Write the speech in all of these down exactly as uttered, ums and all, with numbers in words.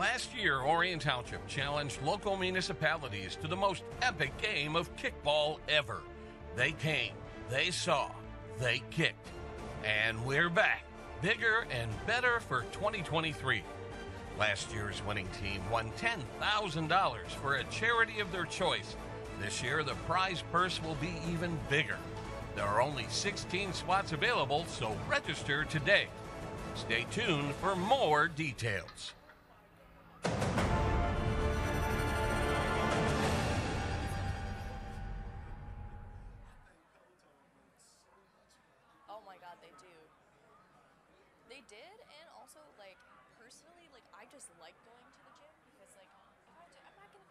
Last year, Orion Township challenged local municipalities to the most epic game of kickball ever. They came, they saw, they kicked. And we're back, bigger and better for twenty twenty-three. Last year's winning team won ten thousand dollars for a charity of their choice. This year, the prize purse will be even bigger. There are only sixteen spots available, so register today. Stay tuned for more details. Oh my God, they do. They did, and also, like, personally, like, I just like going to the gym because, like, if I do, I'm not gonna.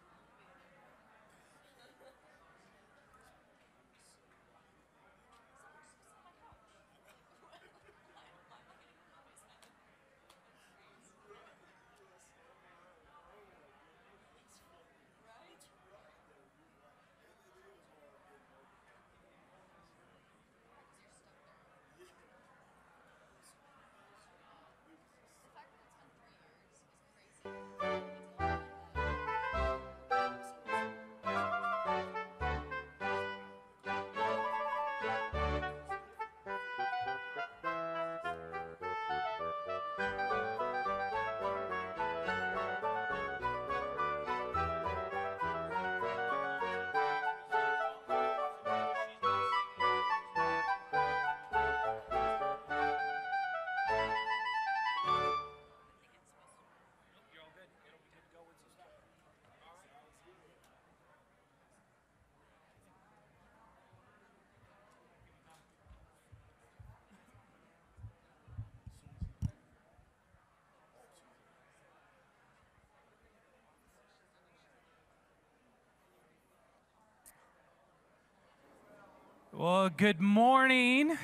Well, good morning.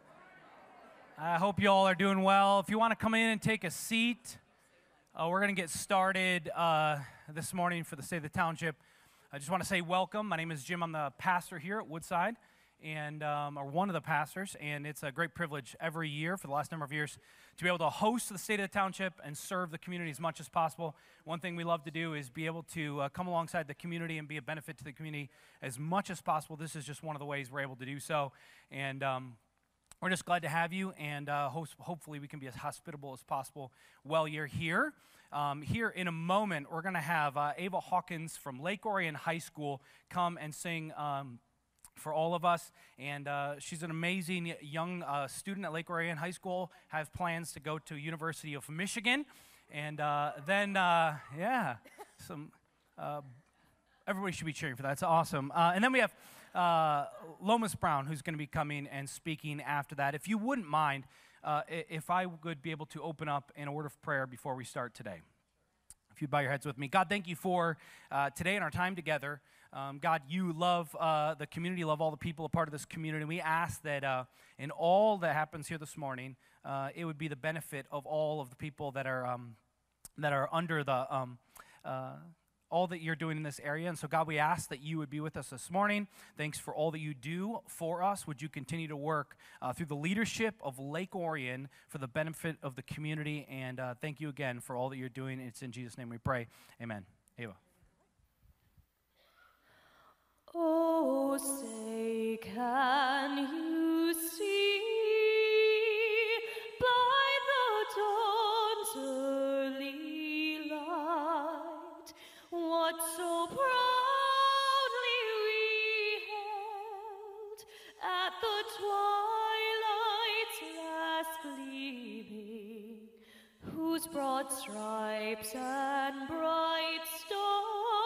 I hope you all are doing well. If you want to come in and take a seat, uh, we're going to get started uh, this morning for the State of the Township. I just want to say welcome. My name is Jim. I'm the pastor here at Woodside, and um, or one of the pastors, and it's a great privilege every year for the last number of years to be able to host the State of the Township and serve the community as much as possible. One thing we love to do is be able to uh, come alongside the community and be a benefit to the community as much as possible. This is just one of the ways we're able to do so, and um, we're just glad to have you, and uh, host, hopefully we can be as hospitable as possible while you're here. Um, here in a moment, we're going to have uh, Ava Hawkins from Lake Orion High School come and sing um, for all of us, and uh, she's an amazing young uh, student at Lake Orion High School, have plans to go to University of Michigan, and uh, then, uh, yeah, some, uh, everybody should be cheering for that. It's awesome. Uh, and then we have uh, Lomas Brown, who's going to be coming and speaking after that. If you wouldn't mind, uh, if I would be able to open up in a word of prayer before we start today. If you'd bow your heads with me. God, thank you for uh, today and our time together. Um, God, you love uh, the community, love all the people a part of this community. We ask that uh, in all that happens here this morning, uh, it would be the benefit of all of the people that are um, that are under the um, uh, all that you're doing in this area. And so, God, we ask that you would be with us this morning. Thanks for all that you do for us. Would you continue to work uh, through the leadership of Lake Orion for the benefit of the community? And uh, thank you again for all that you're doing. It's in Jesus' name we pray. Amen. Ava. Oh, say, can you see by the dawn's early light what so proudly we held at the twilight's last gleaming, whose broad stripes and bright stars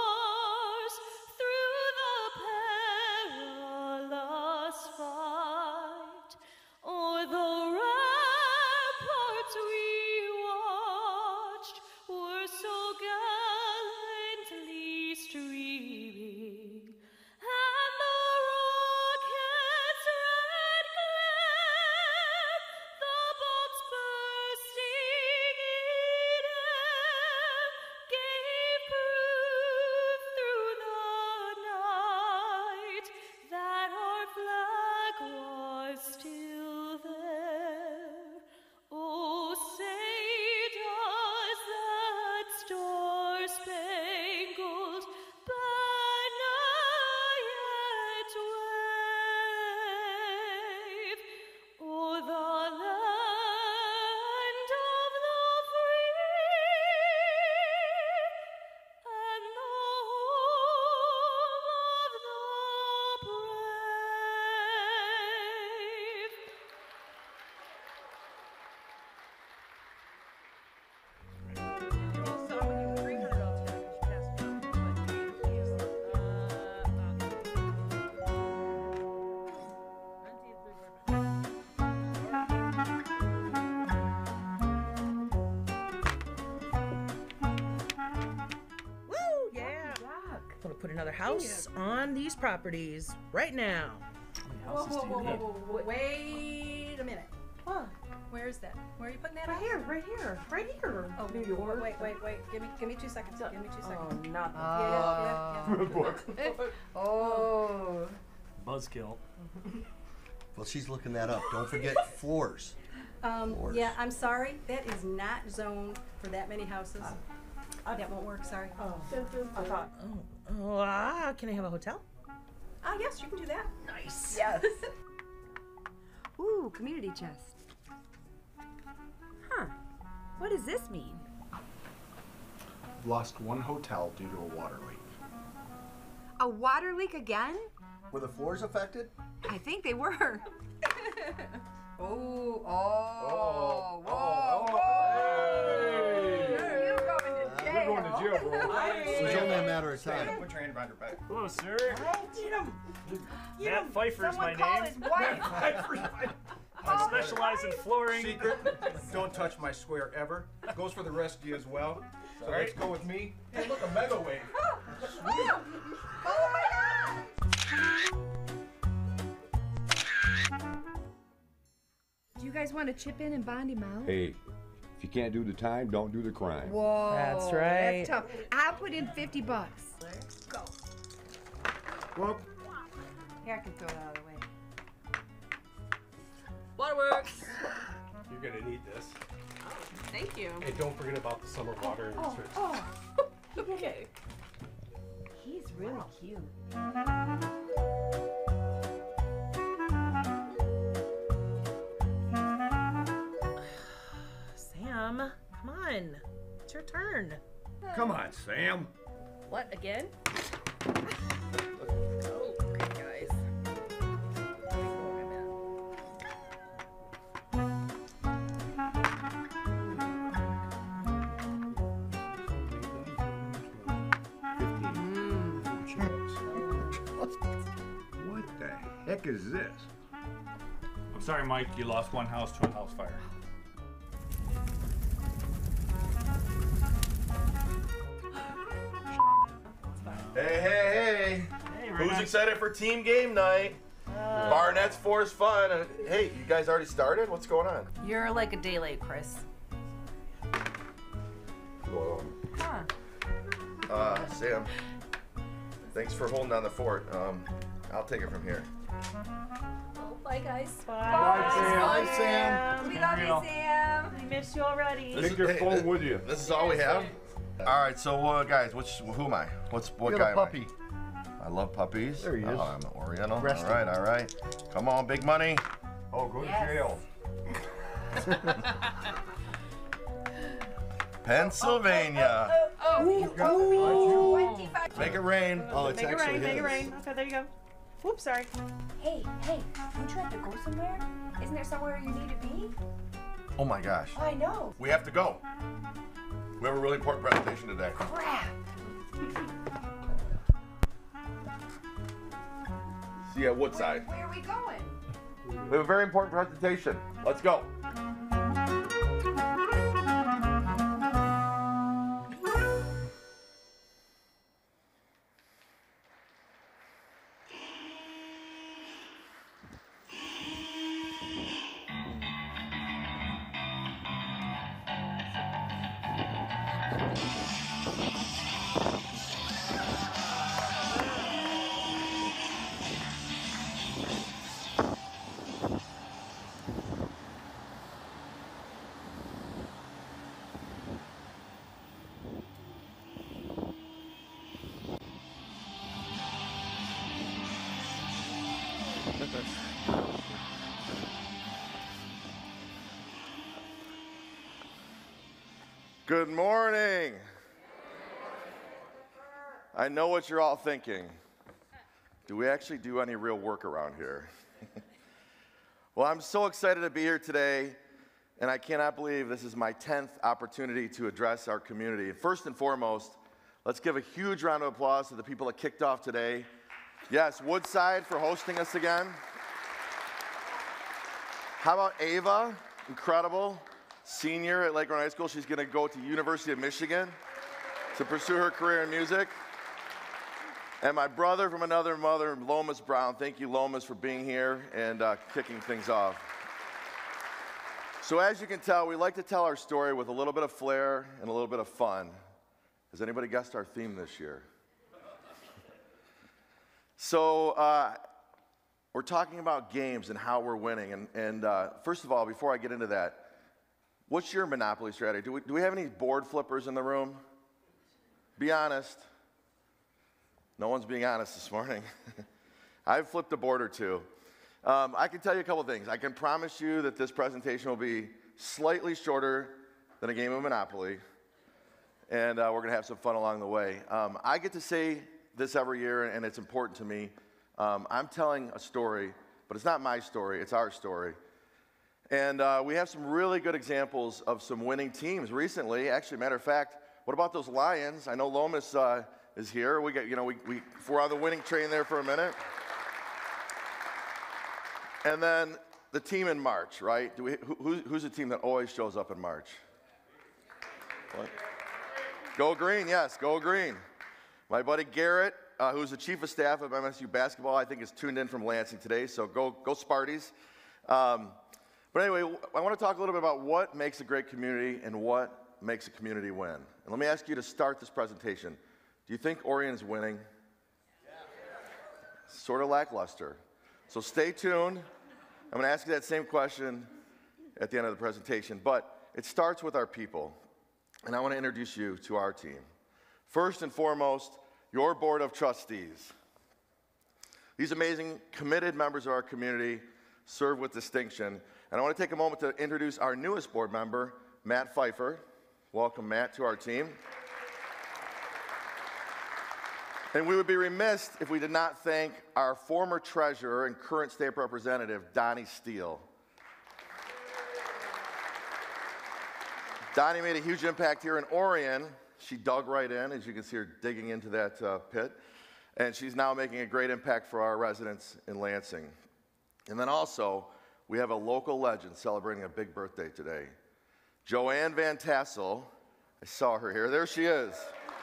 fight o'er the ramparts we watched were so gallantly streaming, and the rocket's red glare, the bombs bursting in air, gave put another house on these properties right now. Whoa, whoa, whoa, whoa, whoa, whoa, wait a minute. What? Where is that? Where are you putting that? Right house? here, right here, right here. Oh, New York. Wait, wait, wait. Give me, give me two seconds. Give me two seconds. Oh, not the Yeah, yeah, yeah. Oh. Buzzkill. Well, she's looking that up. Don't forget floors. Um, Floors. yeah, I'm sorry. That is not zoned for that many houses. Uh, that won't work. Sorry. Oh, I thought. Oh, oh ah, can I have a hotel? Ah, yes, you can do that. Nice. Yes. Ooh, community chest. Huh. What does this mean? Lost one hotel due to a water leak. A water leak again? Were the floors affected? I think they were. Oh, oh, Oh, whoa, oh, whoa. hey. You're going to jail. You're going to jail, bro. It was only a matter of time. Put your hand behind your back. Hello, sir. Get him. Matt Pfeiffer is my Someone call name. his wife. I specialize in flooring. Secret, don't touch my square ever. Goes for the rest of you as well. So let's go with me. Hey, look, a mega wave. Sweet. Oh my God. Do you guys want to chip in and bond him out? Hey, if you can't do the time, don't do the crime. Whoa. That's right. That's tough. I'll put in fifty bucks. Go. Well, Here, I can throw it out of the way. Waterworks. you're going to need this. Thank you. Hey, don't forget about the summer water. Oh, oh. Okay. He's really cute. Sam, come on. It's your turn. Come on, Sam. What, again? Oh, okay, guys. Let me go over that. What the heck is this? I'm sorry, Mike. You lost one house to a house fire. Hey, hey, hey! Hey, Who's Renee. excited for team game night? Barnett's Force Fun. And hey, you guys already started? What's going on? You're like a day late, Chris. Huh. Uh, Sam, thanks for holding down the fort. Um, I'll take it from here. Oh, bye, guys. Bye, Sam. Bye, Sam. We love you, Sam. I missed you already. This Take your hey, phone this- with you. This is all we have? All right, so uh, guys, which who am I? What's what You're guy the puppy. am I? I love puppies. There he is. Oh, I'm an Oriental. Resting. All right, all right. Come on, big money. Oh, go to jail. Pennsylvania. Oh, oh, twenty-five. Make it rain. Oh, it's Make it actually rain, make it his. rain. Okay, there you go. Whoops, sorry. Hey, hey, don't you have to go somewhere? Isn't there somewhere you need to be? Oh my gosh. I know. We have to go. We have a really important presentation today. Crap. See you at Woodside. Where are we going? We have a very important presentation. Let's go. Good morning. I know what you're all thinking. Do we actually do any real work around here? Well, I'm so excited to be here today, and I cannot believe this is my tenth opportunity to address our community. First and foremost, let's give a huge round of applause to the people that kicked off today. Yes, Woodside for hosting us again. How about Ava? Incredible. Senior at Lakeland High School. She's going to go to University of Michigan to pursue her career in music. And my brother from another mother, Lomas Brown. Thank you, Lomas, for being here and uh, kicking things off. So as you can tell, we like to tell our story with a little bit of flair and a little bit of fun. Has anybody guessed our theme this year? So uh, we're talking about games and how we're winning. And, and uh, first of all, before I get into that, what's your Monopoly strategy? Do we, do we have any board flippers in the room? Be honest. No one's being honest this morning. I've flipped a board or two. Um, I can tell you a couple things. I can promise you that this presentation will be slightly shorter than a game of Monopoly, and uh, we're going to have some fun along the way. Um, I get to say this every year, and it's important to me. Um, I'm telling a story, but it's not my story, it's our story. And uh, we have some really good examples of some winning teams recently. Actually, matter of fact, what about those Lions? I know Lomas uh, is here. We got, you know, we, we, we're on the winning train there for a minute. And then the team in March, right? Do we, who, who's the team that always shows up in March? What? Go Green, yes, go Green. My buddy Garrett, uh, who's the chief of staff of M S U basketball, I think is tuned in from Lansing today, so go, go Sparties. Um, but anyway, I want to talk a little bit about what makes a great community and what makes a community win. And let me ask you to start this presentation. Do you think Orion's winning? Yeah. Sort of lackluster. So stay tuned. I'm going to ask you that same question at the end of the presentation, but it starts with our people. And I want to introduce you to our team. First and foremost, your board of trustees. These amazing, committed members of our community serve with distinction. And I want to take a moment to introduce our newest board member, Matt Pfeiffer. Welcome, Matt, to our team. And we would be remiss if we did not thank our former treasurer and current state representative, Donnie Steele. Donnie made a huge impact here in Orion. She dug right in, as you can see her digging into that uh, pit. And she's now making a great impact for our residents in Lansing. And then also, we have a local legend celebrating a big birthday today. Joanne Van Tassel. I saw her here. There she is.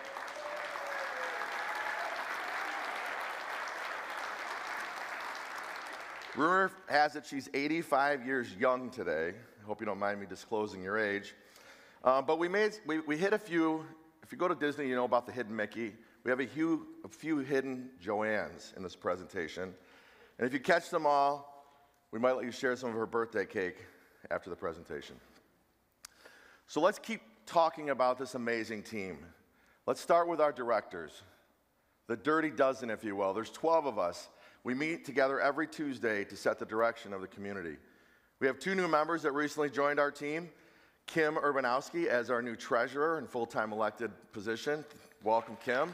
Rumor has it she's eighty-five years young today. I hope you don't mind me disclosing your age. Uh, but we, made, we, we hit a few. If you go to Disney, you know about the hidden Mickey. We have a few, a few hidden Joannes in this presentation. And if you catch them all, we might let you share some of her birthday cake after the presentation. So let's keep talking about this amazing team. Let's start with our directors, the Dirty Dozen, if you will. There's twelve of us. We meet together every Tuesday to set the direction of the community. We have two new members that recently joined our team, Kim Urbanowski as our new treasurer and full-time elected position. Welcome, Kim.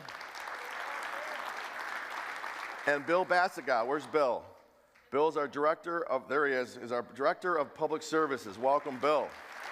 And Bill Bassigot. Where's Bill? Bill's our director of, there he is, is our director of public services. Welcome, Bill.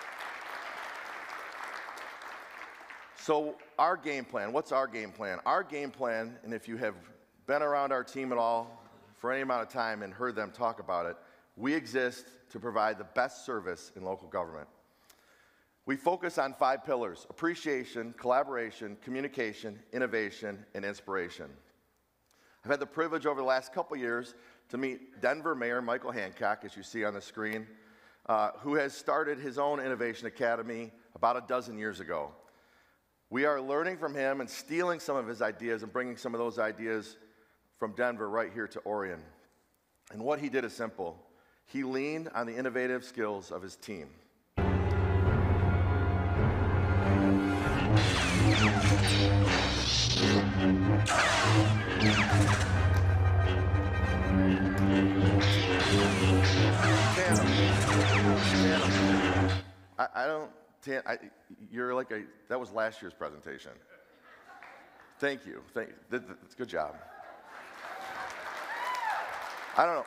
So our game plan, what's our game plan? Our game plan, and if you have been around our team at all for any amount of time and heard them talk about it, we exist to provide the best service in local government. We focus on five pillars: appreciation, collaboration, communication, innovation, and inspiration. I've had the privilege over the last couple years to meet Denver Mayor Michael Hancock, as you see on the screen, uh, who has started his own innovation academy about a dozen years ago. We are learning from him and stealing some of his ideas and bringing some of those ideas from Denver right here to Orion. And what he did is simple. He leaned on the innovative skills of his team. I, I don't, Tan, I, you're like a, that was last year's presentation. Thank you, thank you, that, that's good job. I don't know.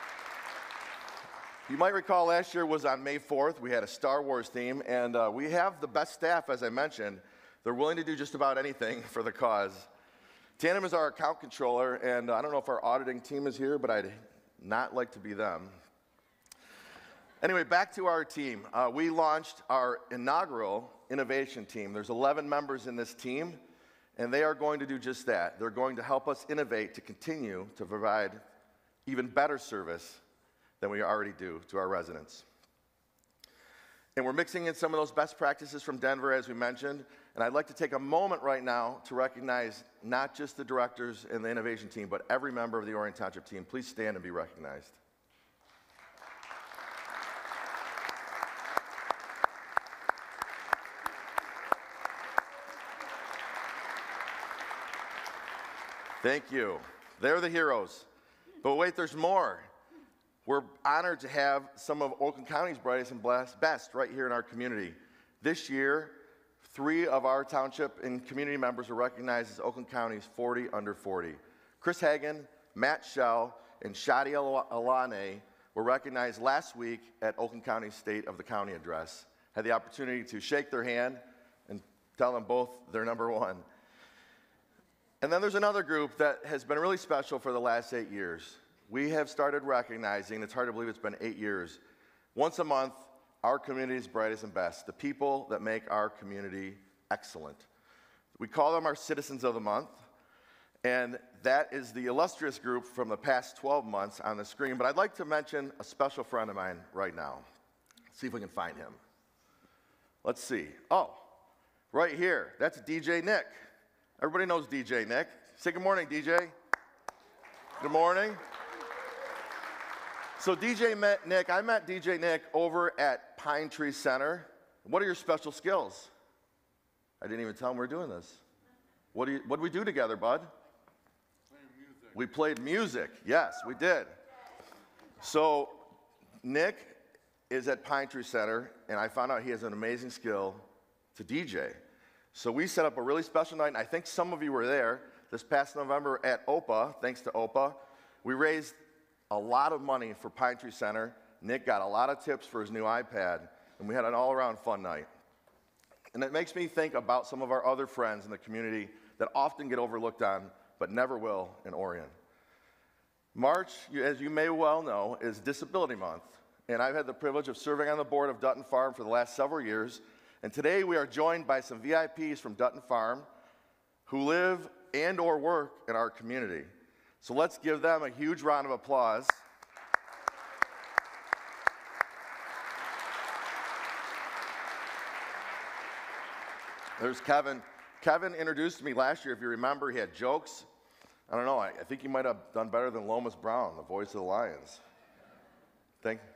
You might recall last year was on May fourth. We had a Star Wars theme, and uh, we have the best staff, as I mentioned. They're willing to do just about anything for the cause. Tandem is our account controller, and uh, I don't know if our auditing team is here, but I'd not like to be them. Anyway, back to our team. Uh, we launched our inaugural innovation team. There's eleven members in this team, And they are going to do just that. They're going to help us innovate to continue to provide even better service than we already do to our residents. And we're mixing in some of those best practices from Denver, as we mentioned. And I'd like to take a moment right now to recognize not just the directors and the innovation team, but every member of the Orion Township team. Please stand and be recognized. Thank you. They're the heroes. But wait, there's more. We're honored to have some of Oakland County's brightest and best right here in our community. This year, three of our township and community members were recognized as Oakland County's forty under forty. Chris Hagan, Matt Schell, and Shadi Alane were recognized last week at Oakland County's State of the County address. Had the opportunity to shake their hand and tell them both they're number one. And then there's another group that has been really special for the last eight years. We have started recognizing, it's hard to believe it's been eight years, once a month, our community's brightest and best, the people that make our community excellent. We call them our Citizens of the Month, and that is the illustrious group from the past twelve months on the screen. But I'd like to mention a special friend of mine right now. Let's see if we can find him. Let's see. Oh, right here. That's D J Nick. Everybody knows D J Nick. Say good morning, D J. Good morning. So D J met Nick, I met D J Nick over at Pine Tree Center. What are your special skills? I didn't even tell him we we're doing this. What do you, what did we do together, bud? Playing music. We played music. Yes, we did. So Nick is at Pine Tree Center, and I found out he has an amazing skill to D J. So we set up a really special night, and I think some of you were there this past November at O P A. Thanks to O P A. We raised a lot of money for Pine Tree Center. Nick got a lot of tips for his new iPad, and we had an all-around fun night. And it makes me think about some of our other friends in the community that often get overlooked on, but never will in Orion. March, as you may well know, is Disability Month, and I've had the privilege of serving on the board of Dutton Farm for the last several years. And today we are joined by some V I Ps from Dutton Farm who live and or work in our community. So let's give them a huge round of applause. There's Kevin. Kevin introduced me last year, if you remember. He had jokes. I don't know, I, I think he might have done better than Lomas Brown, the voice of the Lions. Thank you.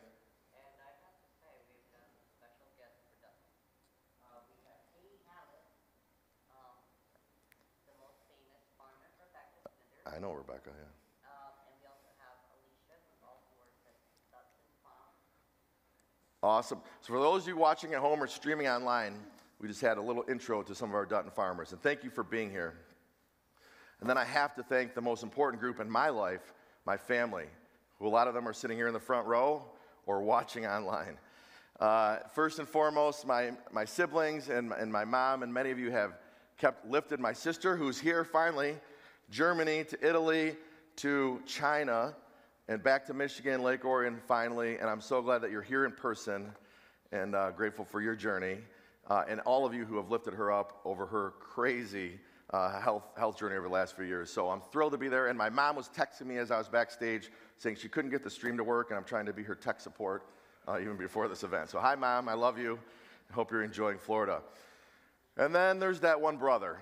I know Rebecca, yeah. Um, and we also have Alicia, who also works at Dutton Farm. Awesome. So for those of you watching at home or streaming online, we just had a little intro to some of our Dutton farmers, and thank you for being here. And then I have to thank the most important group in my life, my family, who a lot of them are sitting here in the front row or watching online. Uh, first and foremost, my, my siblings and, and my mom, and many of you have kept lifted my sister, who's here finally, Germany to Italy to China and back to Michigan, Lake Orion finally, and I'm so glad that you're here in person and uh, grateful for your journey uh, and all of you who have lifted her up over her crazy uh, health, health journey over the last few years. So I'm thrilled to be there, and my mom was texting me as I was backstage saying she couldn't get the stream to work, and I'm trying to be her tech support uh, even before this event. So hi, Mom, I love you. I hope you're enjoying Florida. And then there's that one brother.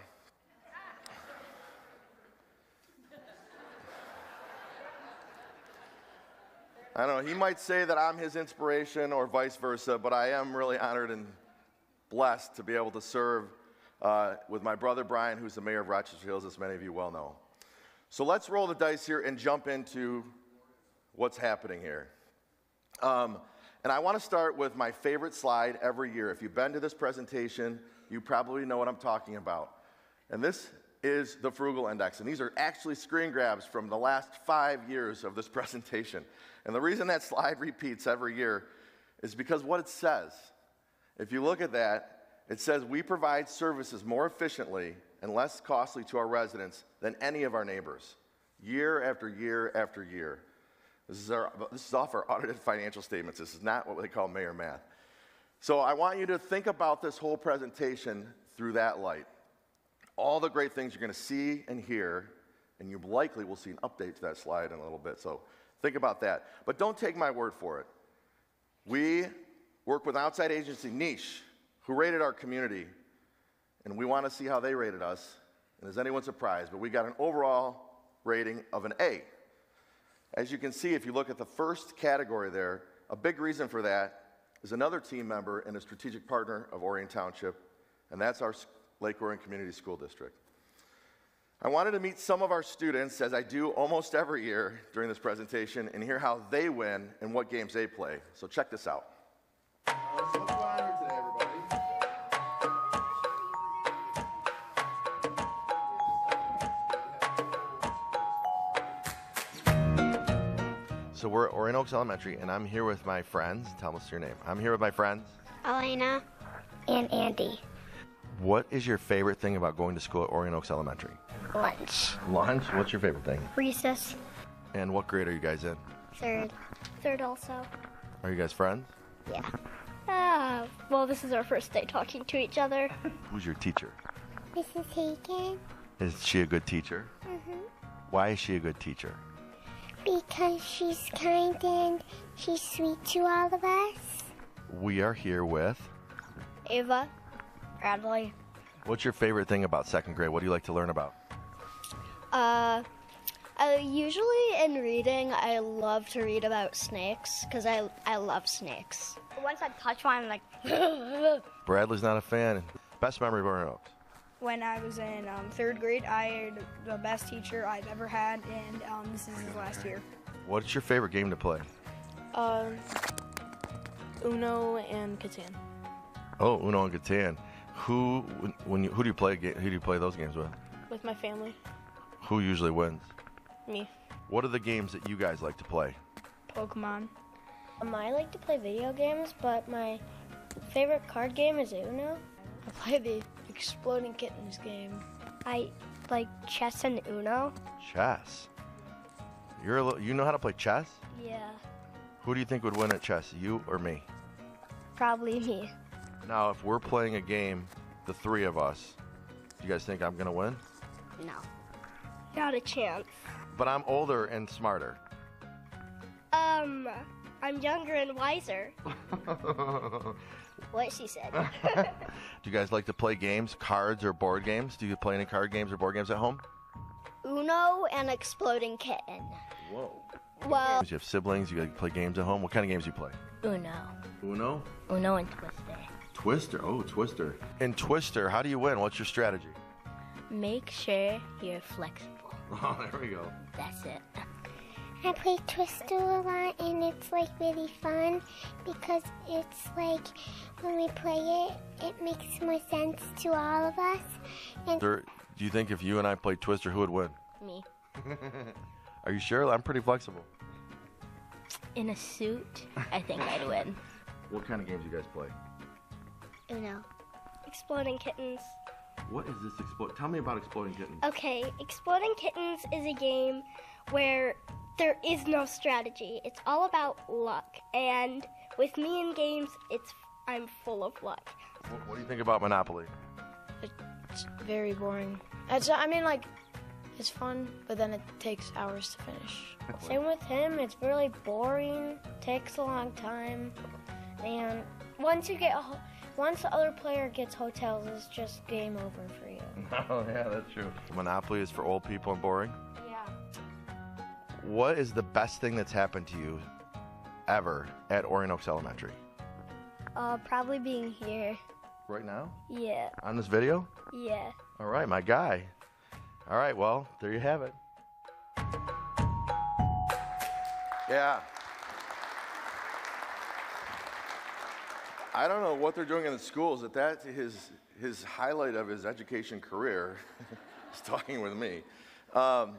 I don't know, he might say that I'm his inspiration or vice versa, but I am really honored and blessed to be able to serve uh, with my brother Brian, who's the mayor of Rochester Hills, as many of you well know. So let's roll the dice here and jump into what's happening here. Um, and I want to start with my favorite slide every year. If you've been to this presentation, you probably know what I'm talking about. And this is the Frugal Index, and these are actually screen grabs from the last five years of this presentation. And the reason that slide repeats every year is because what it says. If you look at that, it says we provide services more efficiently and less costly to our residents than any of our neighbors, year after year after year. This is, our, this is off our audited financial statements. This is not what they call mayor math. So I want you to think about this whole presentation through that light. all the great things you're going to see and hear, and you likely will see an update to that slide in a little bit. So think about that. But don't take my word for it. We work with outside agency Niche, who rated our community, and we want to see how they rated us. And is anyone surprised? But we got an overall rating of an A. As you can see, if you look at the first category there, a big reason for that is another team member and a strategic partner of Orion Township, and that's our Lake Orion Community School District. I wanted to meet some of our students, as I do almost every year during this presentation, and hear how they win and what games they play. So check this out. Uh, so what's going on here today, everybody? So we're at Orion Oaks Elementary, and I'm here with my friends. Tell us your name. I'm here with my friends. Elena and Andy. What is your favorite thing about going to school at Orion Oaks Elementary? Lunch. Lunch? What's your favorite thing? Recess. And what grade are you guys in? Third. Third also. Are you guys friends? Yeah. Uh, well, this is our first day talking to each other. Who's your teacher? Missus Hagan. Is she a good teacher? Mm-hmm. Why is she a good teacher? Because she's kind and she's sweet to all of us. We are here with Ava. Bradley. What's your favorite thing about second grade? What do you like to learn about? Uh, uh usually in reading, I love to read about snakes because I I love snakes. Once I touch one, I'm like. Bradley's not a fan. Best memory of Orion Oaks? When I was in um, third grade, I had the best teacher I've ever had, and um, this is his last year. What's your favorite game to play? Um, Uno and Catan. Oh, Uno and Catan. Who when you who do you play who do you play those games with? With my family. Who usually wins? Me. What are the games that you guys like to play? Pokemon. Um, I like to play video games, but my favorite card game is Uno. I play the Exploding Kittens game. I like chess and Uno. Chess. You're a little, you know how to play chess? Yeah. Who do you think would win at chess, you or me? Probably me. Now, if we're playing a game, the three of us, do you guys think I'm gonna win? No. Not a chance. But I'm older and smarter. Um, I'm younger and wiser. What she said. Do you guys like to play games, cards or board games? Do you play any card games or board games at home? Uno and Exploding Kitten. Whoa. Well, Do you have siblings? You like play games at home? What kind of games do you play? Uno. Uno? Uno and Twister. Twister. Oh, Twister. In Twister, how do you win? What's your strategy? Make sure you're flexible. Oh, there we go. That's it. I play Twister a lot, and it's like really fun because it's like when we play it, it makes more sense to all of us. And Sir, do you think if you and I played Twister, who would win? Me. Are you sure? I'm pretty flexible. In a suit, I think I'd win. What kind of games do you guys play? Uno. Exploding Kittens. What is this explode? Tell me about Exploding Kittens. Okay, Exploding Kittens is a game where there is no strategy. It's all about luck. And with me in games, it's I'm full of luck. What, what do you think about Monopoly? It's very boring. It's, I mean, like, it's fun, but then it takes hours to finish. Same with him. It's really boring, takes a long time, and once you get, once the other player gets hotels, it's just game over for you. Oh, yeah, that's true. Monopoly is for old people and boring? Yeah. What is the best thing that's happened to you ever at Orion Oaks Elementary? Uh, probably being here. Right now? Yeah. On this video? Yeah. All right, my guy. All right, well, there you have it. Yeah. I don't know what they're doing in the schools, that that's his, his highlight of his education career is talking with me. Um,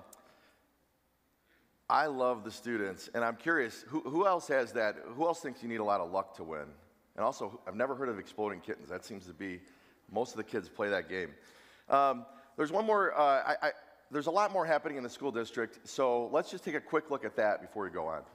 I love the students, and I'm curious, who, who else has that? Who else thinks you need a lot of luck to win? And also, I've never heard of Exploding Kittens. That seems to be, most of the kids play that game. Um, there's one more, uh, I, I, there's a lot more happening in the school district, so let's just take a quick look at that before we go on.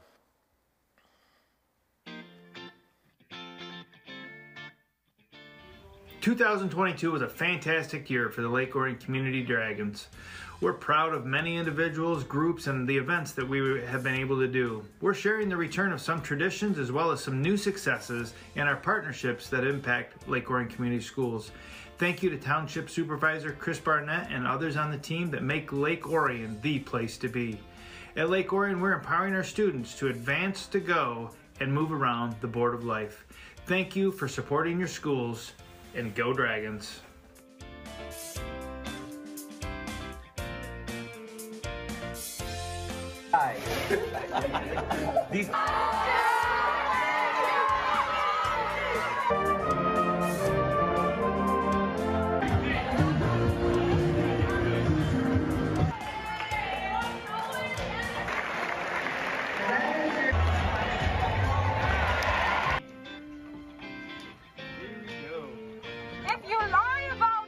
two thousand twenty-two was a fantastic year for the Lake Orion Community Dragons. We're proud of many individuals, groups, and the events that we have been able to do. We're sharing the return of some traditions as well as some new successes in our partnerships that impact Lake Orion Community Schools. Thank you to Township Supervisor Chris Barnett and others on the team that make Lake Orion the place to be. At Lake Orion, we're empowering our students to advance, to go, and move around the board of life. Thank you for supporting your schools, and go Dragons. Hi. These If you lie about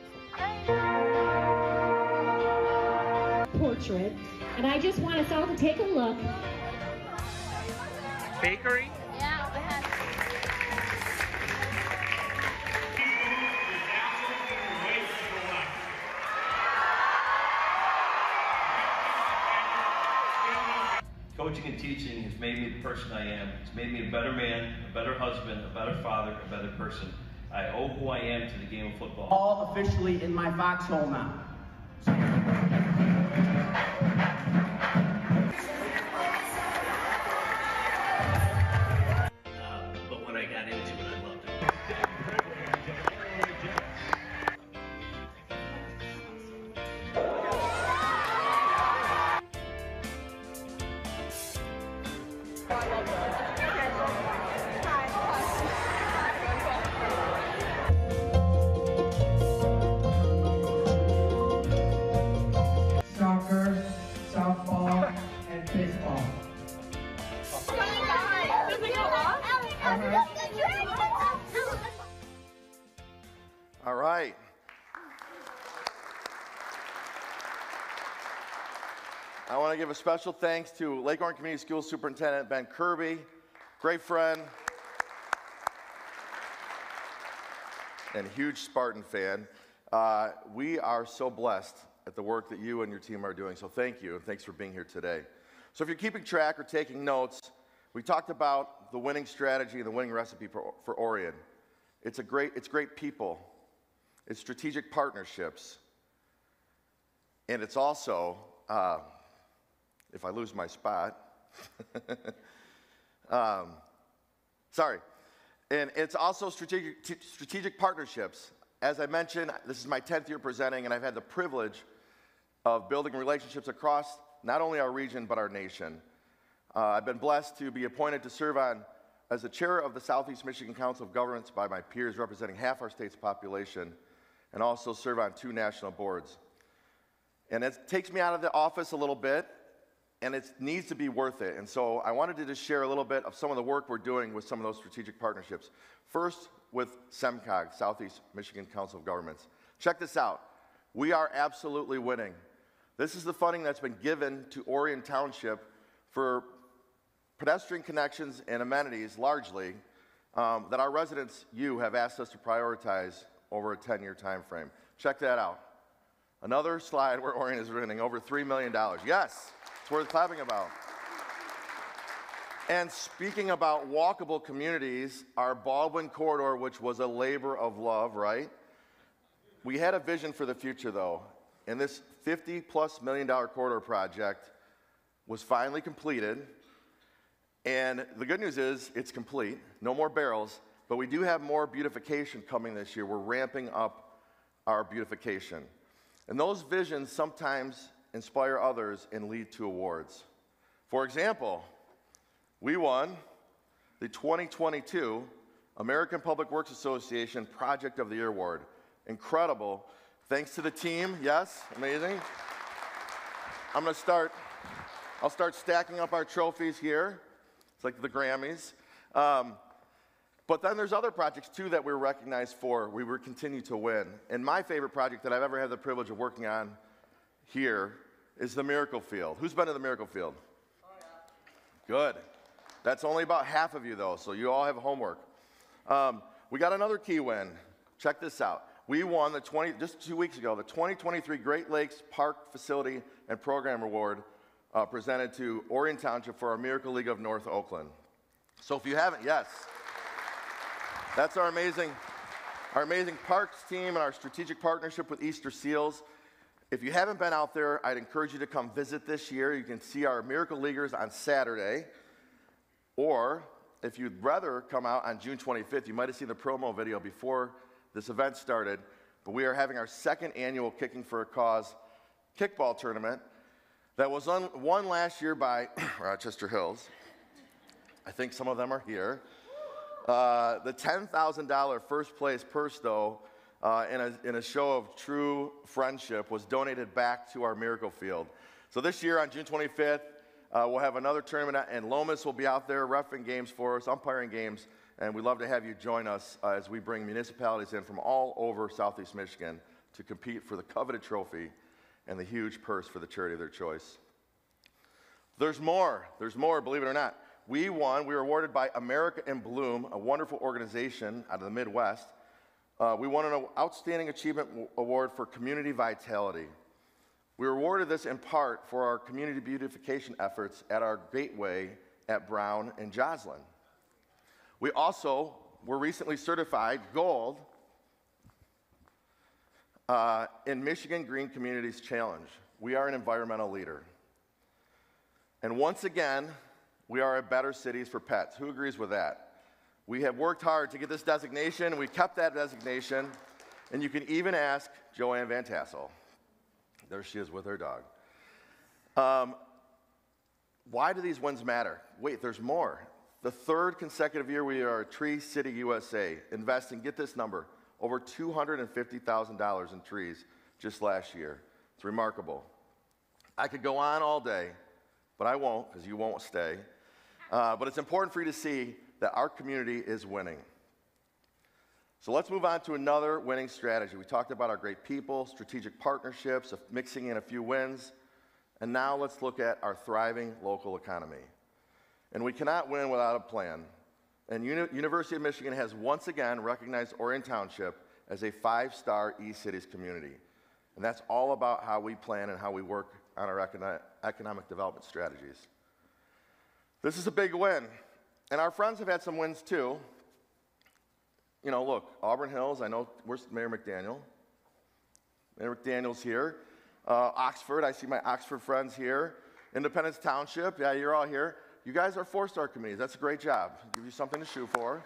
portrait, and I just want us all to take a look. Bakery? Yeah, we have. Coaching and teaching has made me the person I am. It's made me a better man, a better husband, a better father, a better person. I owe who I am to the game of football. all officially in my foxhole now. Uh, but when I got into it, I loved it. Soccer, softball, and baseball. All right. I want to give a special thanks to Lake Orion Community Schools Superintendent Ben Kirby, great friend, and huge Spartan fan. Uh, we are so blessed at the work that you and your team are doing, so thank you, and thanks for being here today. So if you're keeping track or taking notes, we talked about the winning strategy and the winning recipe for, for Orion. It's, a great, it's great people, it's strategic partnerships, and it's also, uh, if I lose my spot, um, sorry, and it's also strategic, strategic partnerships. As I mentioned, this is my tenth year presenting, and I've had the privilege of building relationships across not only our region, but our nation. Uh, I've been blessed to be appointed to serve on as the chair of the Southeast Michigan Council of Governments by my peers representing half our state's population, and also serve on two national boards. And it takes me out of the office a little bit, and it needs to be worth it. And so I wanted to just share a little bit of some of the work we're doing with some of those strategic partnerships. First, with SEMCOG, Southeast Michigan Council of Governments. Check this out. We are absolutely winning. This is the funding that's been given to Orion Township for pedestrian connections and amenities, largely, um, that our residents, you, have asked us to prioritize over a ten-year time frame. Check that out. Another slide where Orion is winning over three million dollars. Yes, it's worth clapping about. And speaking about walkable communities, our Baldwin corridor, which was a labor of love, right? We had a vision for the future, though, and this fifty plus million dollar corridor project was finally completed. And the good news is it's complete, no more barrels, but we do have more beautification coming this year. We're ramping up our beautification. And those visions sometimes inspire others and lead to awards. For example, we won the twenty twenty-two American Public Works Association Project of the Year Award. Incredible. Thanks to the team. Yes, amazing. I'm going to start, I'll start stacking up our trophies here. It's like the Grammys. Um, but then there's other projects, too, that we're recognized for. We will continue to win. And my favorite project that I've ever had the privilege of working on here is the Miracle Field. Who's been to the Miracle Field? Oh, yeah. Good. That's only about half of you, though, so you all have homework. Um, we got another key win. check this out. We won the twenty, just two weeks ago, the twenty twenty-three Great Lakes Park Facility and Program Award uh, presented to Orion Township for our Miracle League of North Oakland. So if you haven't, yes, that's our amazing, our amazing parks team and our strategic partnership with Easter Seals. If you haven't been out there, I'd encourage you to come visit this year. You can see our Miracle Leaguers on Saturday, or if you'd rather come out on June twenty-fifth, you might have seen the promo video before this event started, but we are having our second annual Kicking for a Cause kickball tournament that was un- won last year by Rochester Hills. I think some of them are here. Uh, the ten thousand dollars first place purse, though, uh, in, a, in a show of true friendship, was donated back to our Miracle Field. So this year on June twenty-fifth, uh, we'll have another tournament, and Lomas will be out there reffing games for us, umpiring games, and we'd love to have you join us uh, as we bring municipalities in from all over Southeast Michigan to compete for the coveted trophy and the huge purse for the charity of their choice. There's more. There's more, believe it or not. We won. We were awarded by America in Bloom, a wonderful organization out of the Midwest. Uh, we won an Outstanding Achievement Award for Community Vitality. We were awarded this in part for our community beautification efforts at our gateway at Brown and Joslin. We also were recently certified gold uh, in Michigan Green Communities Challenge. We are an environmental leader. And once again, we are a better cities for pets. Who agrees with that? We have worked hard to get this designation. We kept that designation. And you can even ask Joanne Van Tassel. There she is with her dog. Um, why do these wins matter? Wait, there's more. The third consecutive year we are Tree City U S A, investing, get this number, over two hundred fifty thousand dollars in trees just last year. It's remarkable. I could go on all day, but I won't because you won't stay. Uh, but it's important for you to see that our community is winning. So let's move on to another winning strategy. We talked about our great people, strategic partnerships, mixing in a few wins, and now let's look at our thriving local economy. And we cannot win without a plan. And Uni- University of Michigan has once again recognized Orion Township as a five-star E-Cities community. And that's all about how we plan and how we work on our econo- economic development strategies. This is a big win. And our friends have had some wins too. You know, look, Auburn Hills, I know, where's Mayor McDaniel? Mayor McDaniel's here. Uh, Oxford, I see my Oxford friends here. Independence Township, yeah, you're all here. You guys are four-star communities. That's a great job. Give you something to shoot for.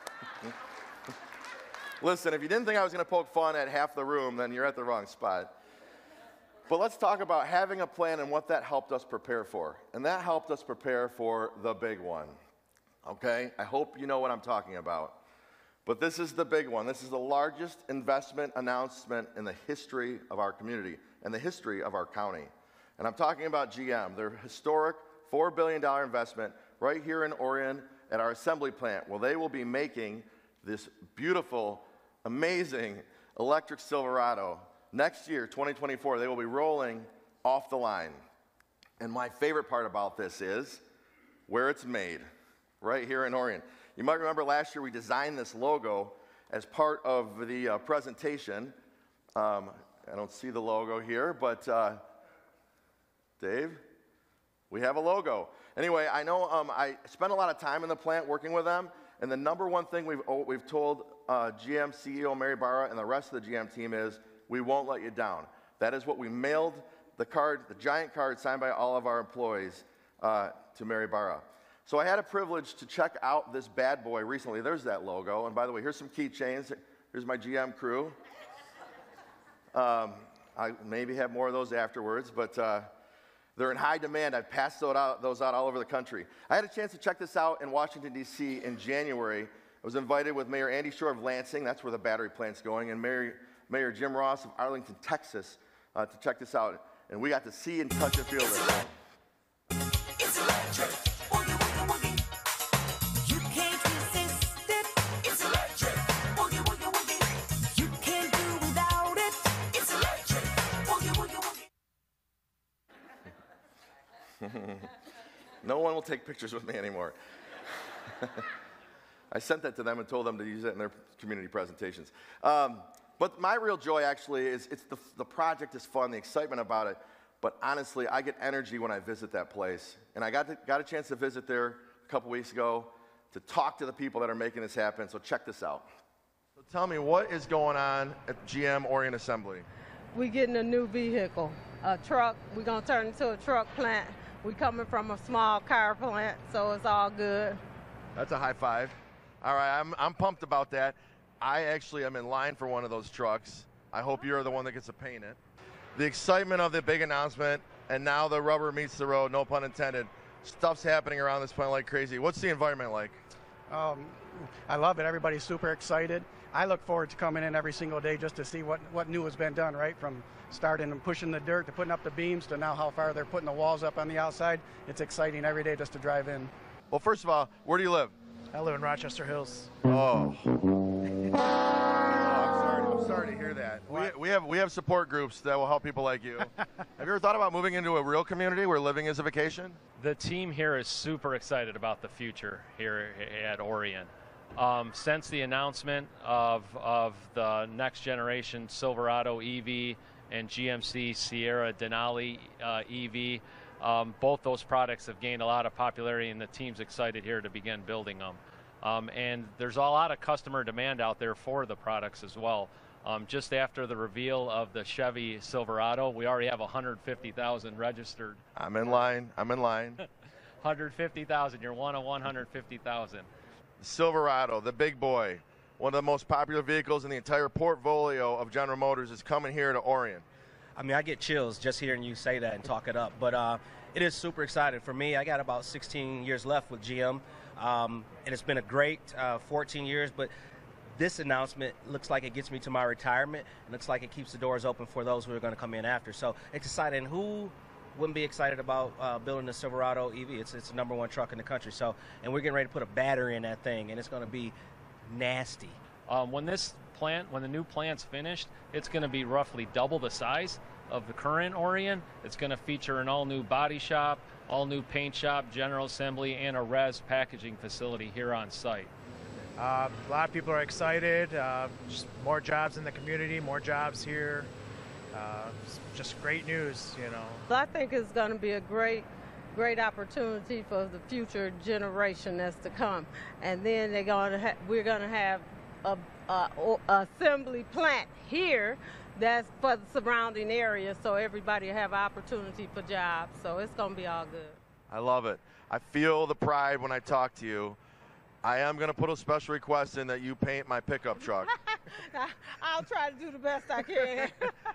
Listen, if you didn't think I was going to poke fun at half the room, then you're at the wrong spot. But let's talk about having a plan and what that helped us prepare for. And that helped us prepare for the big one. Okay? I hope you know what I'm talking about. But this is the big one. This is the largest investment announcement in the history of our community and the history of our county. And I'm talking about G M, their historic four billion dollars investment right here in Orion at our assembly plant. Well, they will be making this beautiful, amazing electric Silverado. Next year, twenty twenty-four, they will be rolling off the line. And my favorite part about this is where it's made, right here in Orion. You might remember last year we designed this logo as part of the uh, presentation. Um, I don't see the logo here, but uh, Dave, we have a logo. Anyway, I know um, I spent a lot of time in the plant working with them, and the number one thing we've, oh, we've told uh, G M C E O Mary Barra and the rest of the G M team is, we won't let you down. That is what we mailed the card, the giant card signed by all of our employees uh, to Mary Barra. So I had a privilege to check out this bad boy recently. There's that logo. And by the way, here's some keychains. Here's my G M crew. Um, I maybe have more of those afterwards, but uh, they're in high demand. I've passed those out, those out all over the country. I had a chance to check this out in Washington, D C in January. I was invited with Mayor Andy Shore of Lansing. That's where the battery plant's going. And Mayor, Mayor Jim Ross of Arlington, Texas, uh, to check this out. And we got to see and touch and feel this. It's electric. Boogie, woogie, woogie. You can't resist it. It's electric. Boogie, woogie, woogie. You can't do without it. It's electric. Boogie, woogie, woogie. No one will take pictures with me anymore. I sent that to them and told them to use it in their community presentations. Um, But my real joy actually is it's the, the project is fun, the excitement about it. But honestly, I get energy when I visit that place. And I got, to, got a chance to visit there a couple weeks ago to talk to the people that are making this happen. So check this out. So tell me, what is going on at G M Orion Assembly? We getting a new vehicle, a truck. We're going to turn into a truck plant. We coming from a small car plant, so it's all good. That's a high five. All right, I'm, I'm pumped about that. I actually am in line for one of those trucks. I hope you're the one that gets to paint it. The excitement of the big announcement, and now the rubber meets the road, no pun intended. Stuff's happening around this plant like crazy. What's the environment like? Um, I love it. Everybody's super excited. I look forward to coming in every single day just to see what, what new has been done, right? From starting and pushing the dirt to putting up the beams to now how far they're putting the walls up on the outside. It's exciting every day just to drive in. Well, first of all, where do you live? I live in Rochester Hills. Oh. Oh, I'm sorry. I'm sorry to hear that. We, we have we have support groups that will help people like you. Have you ever thought about moving into a real community where living is a vacation? The team here is super excited about the future here at Orion. Um, since the announcement of of the next generation Silverado E V and G M C Sierra Denali uh, E V, um, both those products have gained a lot of popularity, and the team's excited here to begin building them. Um, and there's a lot of customer demand out there for the products as well. Um, just after the reveal of the Chevy Silverado, we already have one hundred fifty thousand registered. I'm in line. I'm in line. one hundred fifty thousand. You're one of one hundred fifty thousand. Silverado, the big boy, one of the most popular vehicles in the entire portfolio of General Motors, is coming here to Orion. I mean, I get chills just hearing you say that and talk it up. But uh, it is super exciting for me. I got about sixteen years left with G M, um, and it's been a great uh, fourteen years. But this announcement looks like it gets me to my retirement. It looks like it keeps the doors open for those who are going to come in after. So it's exciting. Who wouldn't be excited about uh, building the Silverado E V? It's it's the number one truck in the country. So, and we're getting ready to put a battery in that thing, and it's going to be nasty. Um, when this plant, when the new plant's finished, it's going to be roughly double the size of the current Orion. It's going to feature an all-new body shop, all-new paint shop, general assembly, and a res packaging facility here on site. Uh, a lot of people are excited. Uh, just more jobs in the community, more jobs here. Uh, just great news, you know. I think it's going to be a great, great opportunity for the future generation that's to come. And then they're going to ha- we're going to have a, a, a assembly plant here that's for the surrounding area, so everybody will have opportunity for jobs. So it's going to be all good. I love it. I feel the pride when I talk to you. I am going to put a special request in that you paint my pickup truck. I'll try to do the best I can.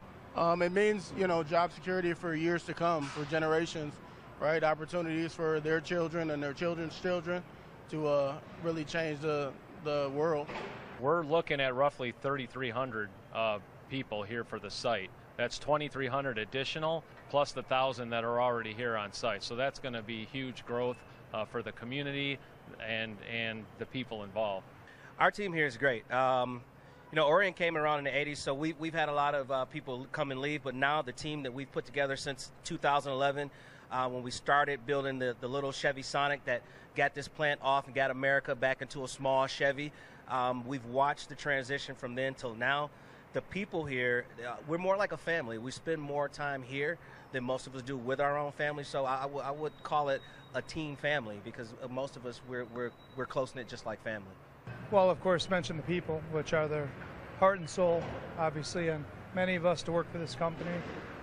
Um, it means, you know, job security for years to come, for generations, right? Opportunities for their children and their children's children to uh, really change the, the world. We're looking at roughly thirty-three hundred uh, people here for the site. That's twenty-three hundred additional, plus the one thousand that are already here on site. So that's going to be huge growth uh, for the community and, and the people involved. Our team here is great. Um, You know, Orion came around in the eighties, so we, we've had a lot of uh, people come and leave, but now the team that we've put together since two thousand eleven, uh, when we started building the, the little Chevy Sonic that got this plant off and got America back into a small Chevy, um, we've watched the transition from then till now. The people here, uh, we're more like a family. We spend more time here than most of us do with our own family, so I, I, w- I would call it a team family because most of us, we're, we're, we're close-knit just like family. Well, of course, mention the people, which are their heart and soul, obviously, and many of us to work for this company.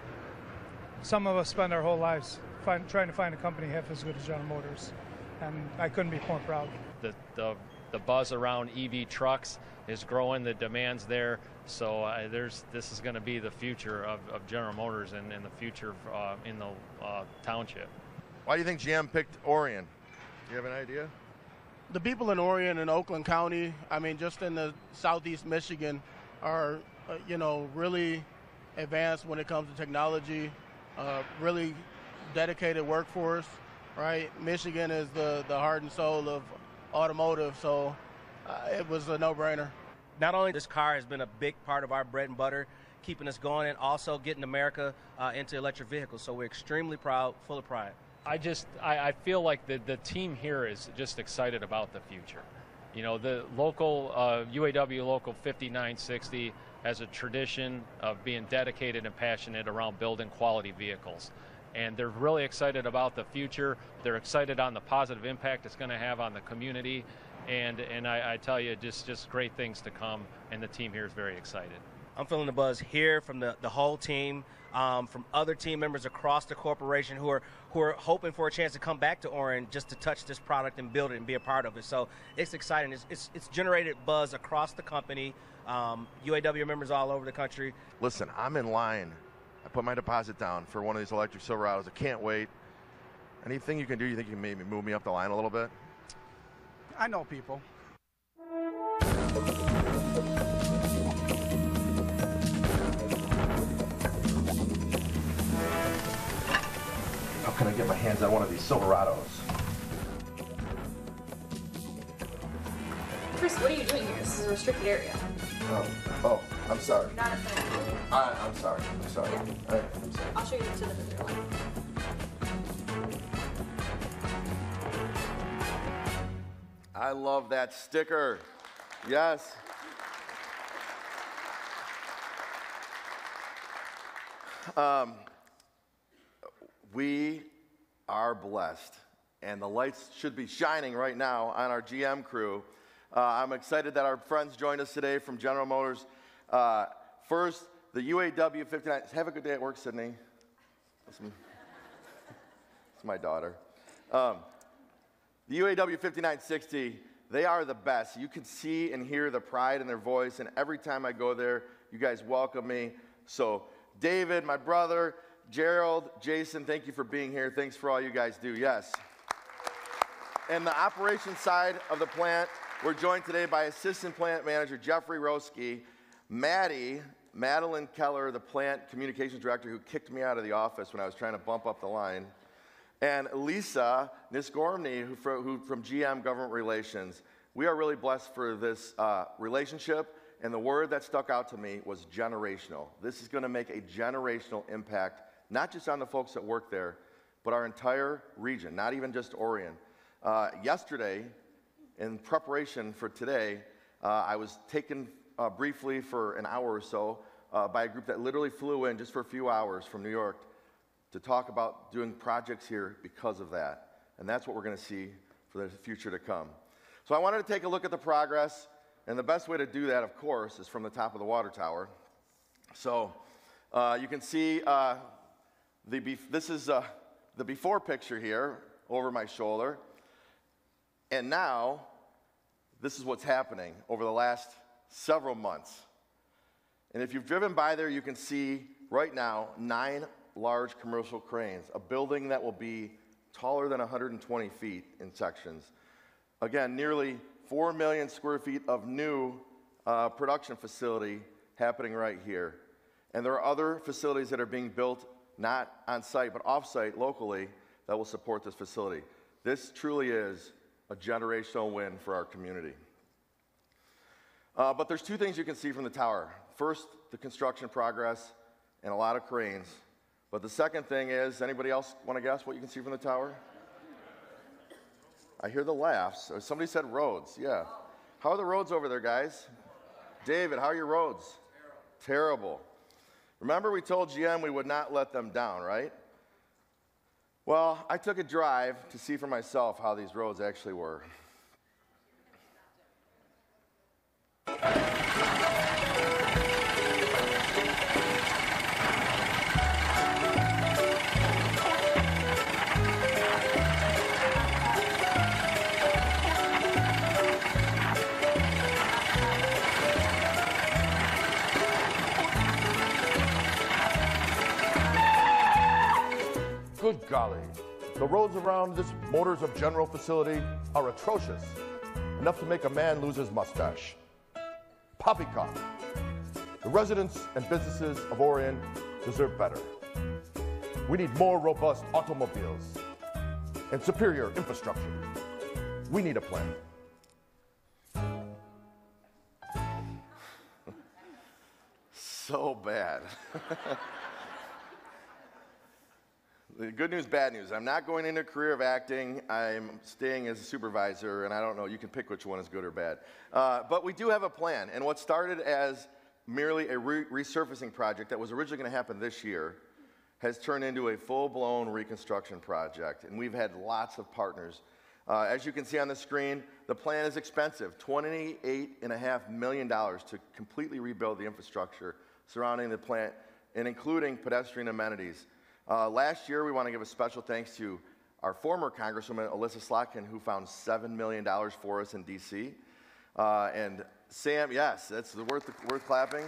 Some of us spend our whole lives find, trying to find a company half as good as General Motors, and I couldn't be more proud. The, the, the buzz around E V trucks is growing, the demand's there, so uh, there's this is going to be the future of, of General Motors and, and the future uh, in the uh, township. Why do you think G M picked Orion? Do you have an idea? The people in Orion and Oakland County, I mean, just in the southeast Michigan, are, uh, you know, really advanced when it comes to technology, uh, really dedicated workforce, right? Michigan is the, the heart and soul of automotive, so uh, it was a no-brainer. Not only this car has been a big part of our bread and butter, keeping us going, and also getting America uh, into electric vehicles, so we're extremely proud, full of pride. I just, I, I feel like the, the team here is just excited about the future. You know, the local, uh, U A W Local fifty-nine sixty as a tradition of being dedicated and passionate around building quality vehicles. And they're really excited about the future. They're excited on the positive impact it's going to have on the community. And, and I, I tell you, just, just great things to come, and the team here is very excited. I'm feeling the buzz here from the, the whole team, um, from other team members across the corporation who are who are hoping for a chance to come back to Orion just to touch this product and build it and be a part of it. So it's exciting. It's, it's, it's generated buzz across the company, um, U A W members all over the country. Listen, I'm in line. I put my deposit down for one of these electric Silverados. I can't wait. Anything you can do, you think you can maybe move me up the line a little bit? I know people. How can I get my hands on one of these Silverados? Chris, what are you doing here? This is a restricted area. Oh, oh I'm sorry. Not a thing. I, I'm sorry. I'm sorry. Yeah. I, I'm sorry. I'll show you to the visitor line. I love that sticker. Yes. Um, we are blessed, and the lights should be shining right now on our G M crew. Uh, I'm excited that our friends joined us today from General Motors. Uh, first, the U A W fifty-nine. Have a good day at work, Sydney. That's my daughter. Um, the U A W fifty-nine sixty, they are the best. You can see and hear the pride in their voice, and every time I go there, you guys welcome me. So, David, my brother, Gerald, Jason, thank you for being here. Thanks for all you guys do. Yes. And the operations side of the plant, we're joined today by Assistant Plant Manager Jeffrey Roski, Maddie, Madeline Keller, the Plant Communications Director who kicked me out of the office when I was trying to bump up the line, and Lisa Nisgormny, who, from, who, from G M Government Relations. We are really blessed for this uh, relationship, and the word that stuck out to me was generational. This is going to make a generational impact, not just on the folks that work there, but our entire region, not even just Orion. Uh, yesterday, in preparation for today, uh, I was taken uh, briefly for an hour or so uh, by a group that literally flew in just for a few hours from New York to talk about doing projects here because of that. And that's what we're going to see for the future to come. So I wanted to take a look at the progress, and the best way to do that, of course, is from the top of the water tower. So uh, you can see uh, the bef this is uh, the before picture here over my shoulder. And now, this is what's happening over the last several months. And if you've driven by there, you can see right now nine large commercial cranes, a building that will be taller than one hundred twenty feet in sections. Again, nearly four million square feet of new uh, production facility happening right here. And there are other facilities that are being built, not on site, but off site locally, that will support this facility. This truly is a generational win for our community. Uh, but there's two things you can see from the tower. First, the construction progress and a lot of cranes. But the second thing is, anybody else want to guess what you can see from the tower? I hear the laughs. Somebody said roads, yeah. How are the roads over there, guys? David, how are your roads? Terrible. Terrible. Remember we told G M we would not let them down, right? Well, I took a drive to see for myself how these roads actually were. Good golly, the roads around this Motors of General facility are atrocious, enough to make a man lose his mustache. Poppycock. The residents and businesses of Orion deserve better. We need more robust automobiles and superior infrastructure. We need a plan. So bad. The good news, bad news. I'm not going into a career of acting. I'm staying as a supervisor, and I don't know. You can pick which one is good or bad. Uh, but we do have a plan. And what started as merely a re resurfacing project that was originally going to happen this year has turned into a full-blown reconstruction project, and we've had lots of partners. Uh, as you can see on the screen, the plan is expensive, twenty-eight point five million dollars to completely rebuild the infrastructure surrounding the plant and including pedestrian amenities. Uh, last year, we want to give a special thanks to our former Congresswoman, Alyssa Slotkin, who found seven million dollars for us in D C. Uh, and Sam, yes, that's worth, worth clapping.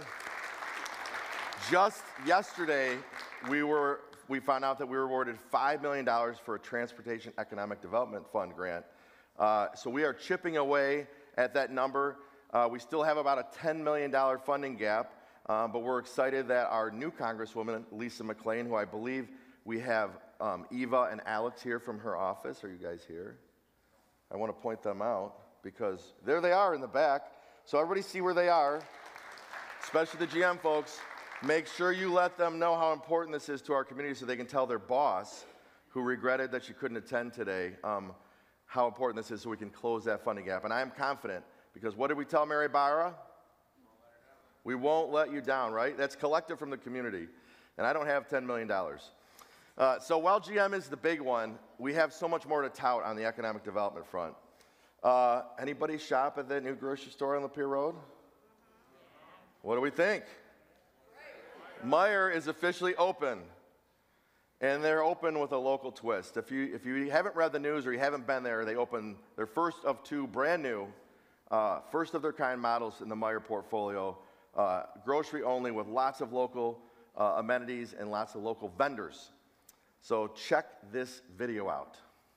Just yesterday, we, were, we found out that we were awarded five million dollars for a Transportation Economic Development Fund grant. Uh, so we are chipping away at that number. Uh, we still have about a ten million dollar funding gap, uh, but we're excited that our new Congresswoman, Lisa McLean, who I believe we have um, Eva and Alex here from her office. Are you guys here? I want to point them out because there they are in the back. So everybody see where they are, especially the G M folks. Make sure you let them know how important this is to our community so they can tell their boss, who regretted that she couldn't attend today, um, how important this is so we can close that funding gap. And I am confident, because what did we tell Mary Barra? We won't let you down, right? That's collective from the community. And I don't have ten million dollars. Uh, so while G M is the big one, we have so much more to tout on the economic development front. Uh, anybody shop at that new grocery store on Lapeer Road? What do we think? Meijer is officially open, and they're open with a local twist. If you, if you haven't read the news or you haven't been there, they opened their first of two brand new, uh, first of their kind models in the Meijer portfolio, uh, grocery only with lots of local uh, amenities and lots of local vendors. So check this video out.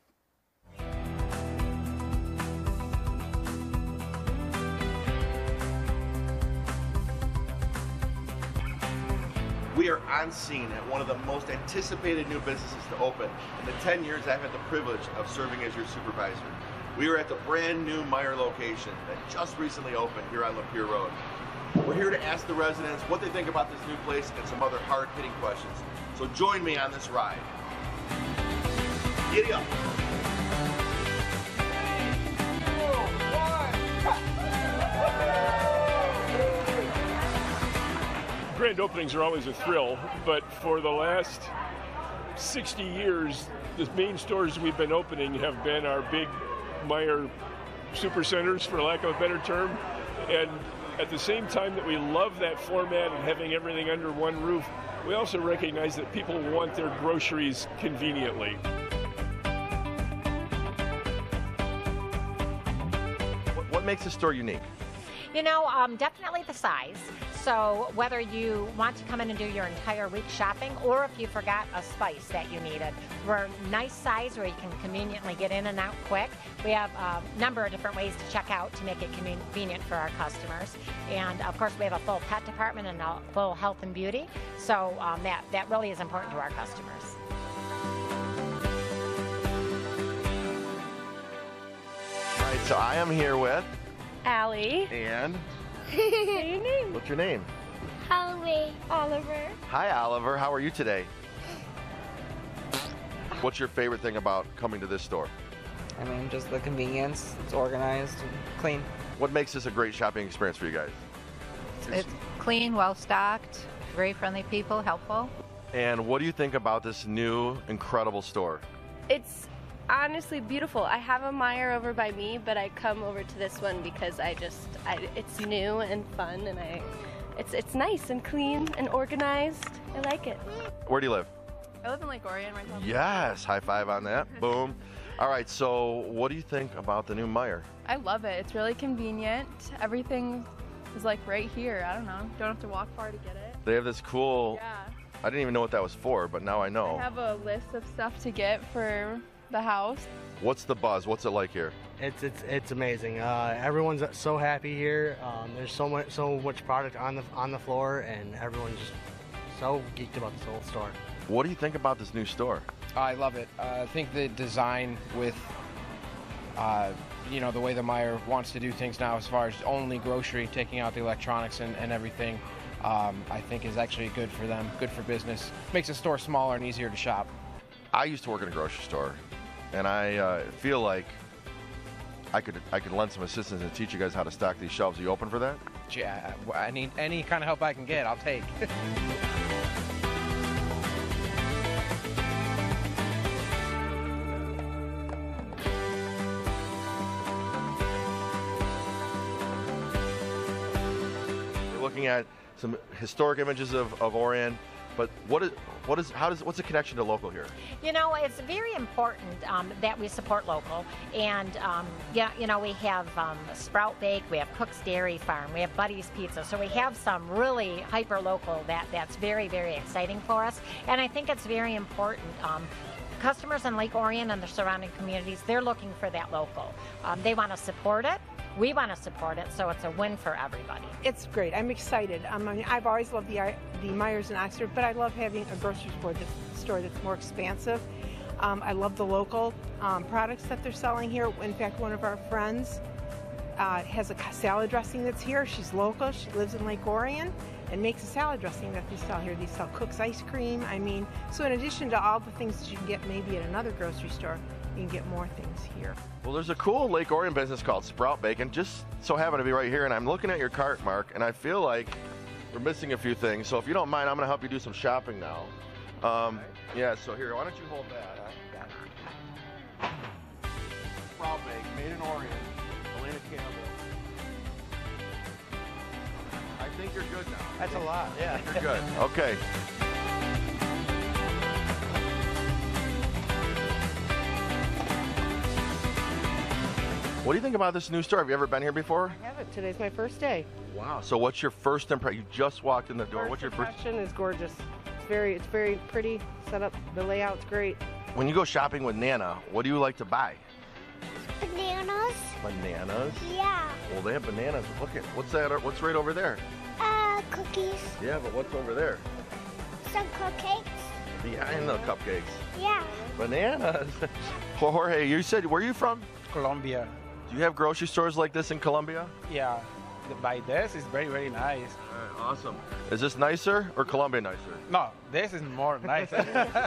We are on scene at one of the most anticipated new businesses to open in the ten years I've had the privilege of serving as your supervisor. We are at the brand new Meijer location that just recently opened here on Lapeer Road. We're here to ask the residents what they think about this new place and some other hard-hitting questions. So join me on this ride. Giddy up. Grand openings are always a thrill, but for the last sixty years, the main stores we've been opening have been our big Meijer supercenters, for lack of a better term. And at the same time that we love that format and having everything under one roof, we also recognize that people want their groceries conveniently. What makes a store unique? You know, um, definitely the size. So whether you want to come in and do your entire week shopping, or if you forgot a spice that you needed, we're a nice size where you can conveniently get in and out quick. We have a number of different ways to check out to make it convenient for our customers. And of course, we have a full pet department and a full health and beauty. So um, that, that really is important to our customers. All right, so I am here with Allie. And Say your name. What's your name? Holly. Oliver. Hi, Oliver. How are you today? What's your favorite thing about coming to this store? I mean, just the convenience. It's organized and clean. What makes this a great shopping experience for you guys? It's clean, well-stocked, very friendly people, helpful. And what do you think about this new, incredible store? It's honestly beautiful. I have a Meijer over by me, but I come over to this one because I just, I, it's new and fun, and I, it's it's nice and clean and organized. I like it. Where do you live? I live in Lake Orion right now. Yes, high five on that. Boom. All right, so what do you think about the new Meijer? I love it. It's really convenient. Everything is like right here. I don't know. Don't have to walk far to get it. They have this cool, Yeah. I didn't even know what that was for, but now I know. I have a list of stuff to get for the house. What's the buzz? What's it like here? It's it's it's amazing. Uh, everyone's so happy here. Um, there's so much so much product on the on the floor, and everyone's just so geeked about this whole store. What do you think about this new store? I love it. Uh, I think the design with, uh, you know, the way the Meijer wants to do things now, as far as only grocery, taking out the electronics and, and everything, um, I think is actually good for them, good for business. Makes the store smaller and easier to shop. I used to work in a grocery store, and I uh, feel like I could I could lend some assistance and teach you guys how to stock these shelves. Are you open for that? gee, I, I need any kind of help I can get, I'll take. We're looking at some historic images of, of Orion, but what is, what is, how does, what's the connection to local here? You know, it's very important um, that we support local, and um, yeah, you know, we have um, Sprout Bake, we have Cook's Dairy Farm, we have Buddy's Pizza, so we have some really hyper local that that's very, very exciting for us, and I think it's very important. Um, customers in Lake Orion and the surrounding communities, they're looking for that local. Um, they want to support it. We want to support it, so it's a win for everybody. It's great. I'm excited. Um, I mean, I've always loved the the Myers in Oxford, but I love having a grocery store that's, store that's more expansive. Um, I love the local um, products that they're selling here. In fact, one of our friends uh, has a salad dressing that's here. She's local. She lives in Lake Orion and makes a salad dressing that they sell here. They sell Cook's ice cream. I mean, so in addition to all the things that you can get maybe at another grocery store, you can get more things here. Well, there's a cool Lake Orion business called Sprout Bacon, just so happen to be right here, and I'm looking at your cart, Mark, and I feel like we're missing a few things. So if you don't mind, I'm going to help you do some shopping now. Um, yeah, so here, why don't you hold that? Huh? Sprout Bake, made in Orion, Elena Campbell. I think you're good now. That's a lot, yeah. You're good. Okay. What do you think about this new store? Have you ever been here before? I haven't. Today's my first day. Wow. So what's your first impression? You just walked in the door. First what's your first impression is gorgeous. It's very, it's very pretty set up. The layout's great. When you go shopping with Nana, what do you like to buy? Bananas. Bananas? Yeah. Well, they have bananas. Look at, what's that? What's right over there? Uh, cookies. Yeah, but what's over there? Some cupcakes. Behind the cupcakes. Yeah. Bananas. Jorge, you said, where are you from? Colombia. Do you have grocery stores like this in Colombia? Yeah, by this is very, very nice. All right, awesome. Is this nicer or Colombia nicer? No, this is more nicer.